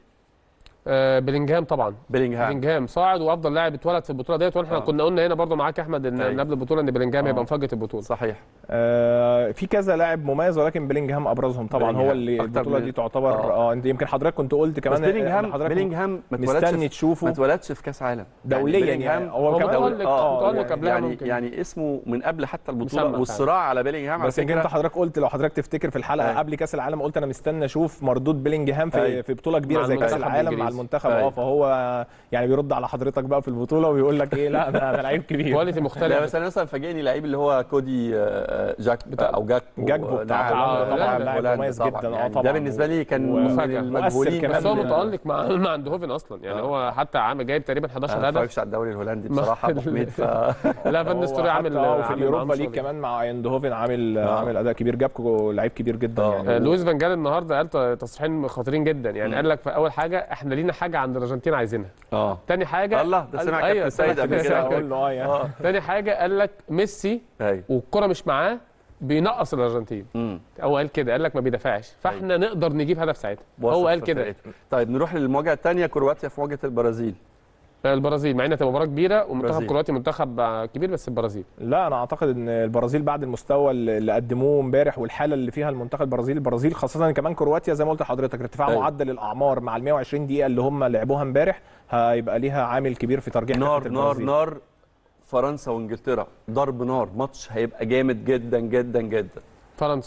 آه بلينجهام طبعا. بيلينغهام. بلينجهام صاعد وافضل لاعب اتولد في البطوله ديت، واحنا آه. كنا قلنا هنا برضو معاك يا احمد ان أيوة. قبل البطوله ان بلينجهام آه. هيبقى مفاجاه البطوله. صحيح. آه، في كذا لاعب مميز ولكن بيلينجهام ابرزهم طبعا. بيلينجهام هو اللي أكتر البطوله من- دي تعتبر آه. اه انت يمكن حضرتك كنت قلت بس كمان بيلينغهام إن حضرتك بيلينغهام ما اتولدش مستني في- تشوفه ما اتولدش في كاس عالم دوليا يعني يعني بيلينغهام هو هو كمان متألق آه، متألق يعني قبلها يعني, ممكن. يعني اسمه من قبل حتى البطوله مسمى والصراع على بيلينغهام على بس يمكن انت فكره. حضرتك قلت لو حضرتك تفتكر في الحلقه أيوة. قبل كاس العالم قلت انا مستني اشوف مردود بيلينجهام في أيوة. في بطوله كبيره مع زي كاس المنتخب العالم مع الإنجليزي. المنتخب. اه أيوة. فهو يعني بيرد على حضرتك بقى في البطوله ويقول لك ايه لا انا أنا لعيب كبير. كواليتي لا مختلف. بس انا مثلا فاجئني لعيب اللي هو كودي آه، جاك بتاع- او جاك جاكبو بتاع هولندا طبعا لاعب مميز جدا. اه طبعا ده بالنسبه لي كان و- من مفاجأة. المجهولين. مؤثر بس هو كمان. متألق مع مع اندهوفن اصلا يعني. آه. هو حتى عامل جايب تقريبا انا حداشر ما هدف. اتفرجش على الدوري الهولندي ما- بصراحه ابو حميد ف لا فان هو نيستلروي عامل حتى آه، وفي عامل اليوروبا معاهم ليج شغل. كمان مع ايندهوفن عامل آه. عامل اداء كبير. جابكو لعيب كبير جدا آه. يعني. آه، لويس فان جال النهارده قال تصريحين خطيرين جدا يعني. مم. قال لك في اول حاجه احنا لينا حاجه عند الارجنتين عايزينها. اه تاني حاجه الله ده قال- سمع أيوة، كابتن سيد قبل لسه كده. اقول له اه يعني اه تاني حاجه قال لك ميسي ايوه. والكره مش معاه بينقص الارجنتين. امم هو قال كده، قال لك ما بيدافعش، فاحنا نقدر نجيب هدف ساعتها. هو قال كده. طيب نروح للمواجهه الثانيه، كرواتيا في مواجهه البرازيل. البرازيل مع انها تبقى مباراه كبيره ومنتخب برازيل. كرواتيا منتخب كبير، بس البرازيل لا انا اعتقد ان البرازيل بعد المستوى اللي قدموه امبارح والحاله اللي فيها المنتخب البرازيلي البرازيل خاصه كمان كرواتيا زي ما قلت لحضرتك ارتفاع أيوة. معدل الاعمار مع ال مية وعشرين دقيقه اللي هم لعبوها امبارح هيبقى ليها عامل كبير في ترجيح نار كفة نار البرازيل. نار. فرنسا وانجلترا ضرب نار، ماتش هيبقى جامد جدا جدا جدا. فرنسا.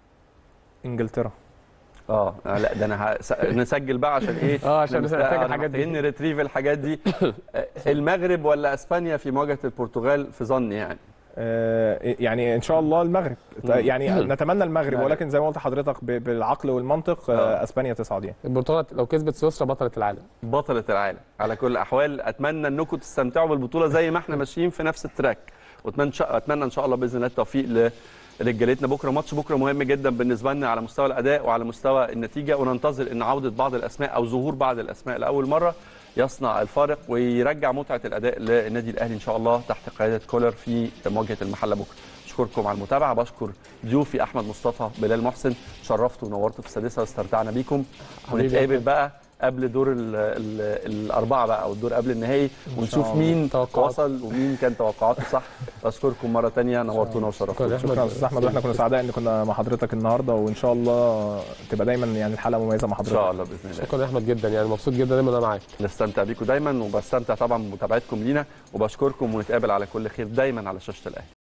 انجلترا. اه لا ده انا هس... نسجل بقى عشان ايه؟ اه عشان نمست- نحتاج آه، الحاجات دي. محتاجين نريتريف الحاجات دي. آه، المغرب ولا اسبانيا في مواجهه البرتغال في ظني يعني؟ آه يعني ان شاء الله المغرب يعني نتمنى المغرب المغرب. ولكن زي ما قلت لحضرتك ب- بالعقل والمنطق آه آه. اسبانيا تصعد يعني. البرتغال لو كسبت سويسرا بطله العالم. بطلة العالم على كل الاحوال. اتمنى انكم تستمتعوا بالبطوله زي ما احنا ماشيين في نفس التراك، واتمنى اتمنى ان شاء الله باذن الله التوفيق لرجالتنا. بكره ماتش بكره مهم جدا بالنسبه لنا على مستوى الاداء وعلى مستوى النتيجه، وننتظر ان عوده بعض الاسماء او ظهور بعض الاسماء لاول مره يصنع الفارق ويرجع متعه الاداء للنادي الاهلي ان شاء الله تحت قياده كولر في مواجهه المحله بكره. اشكركم على المتابعه، بشكر ضيوفي احمد مصطفى، بلال محسن، شرفتوا ونورتوا في السادسه واستمتعنا بيكم، ونتقابل بقى قبل دور ال ال الاربعه بقى او الدور قبل النهائي ونشوف مين توقعات. وصل ومين كان توقعاته صح. اشكركم مره ثانيه، نورتونا وشرفتونا. شكرا استاذ احمد واحنا كنا سعداء ان كنا مع حضرتك النهارده وان شاء الله تبقى دايما يعني الحلقه مميزه مع ان حضرتك. شاء الله باذن الله. شكرا يا احمد جدا يعني مبسوط جدا دايما انا معاك. نستمتع بيكم دايما وبستمتع طبعا بمتابعتكم لينا وبشكركم ونتقابل على كل خير دايما على شاشه الاهلي.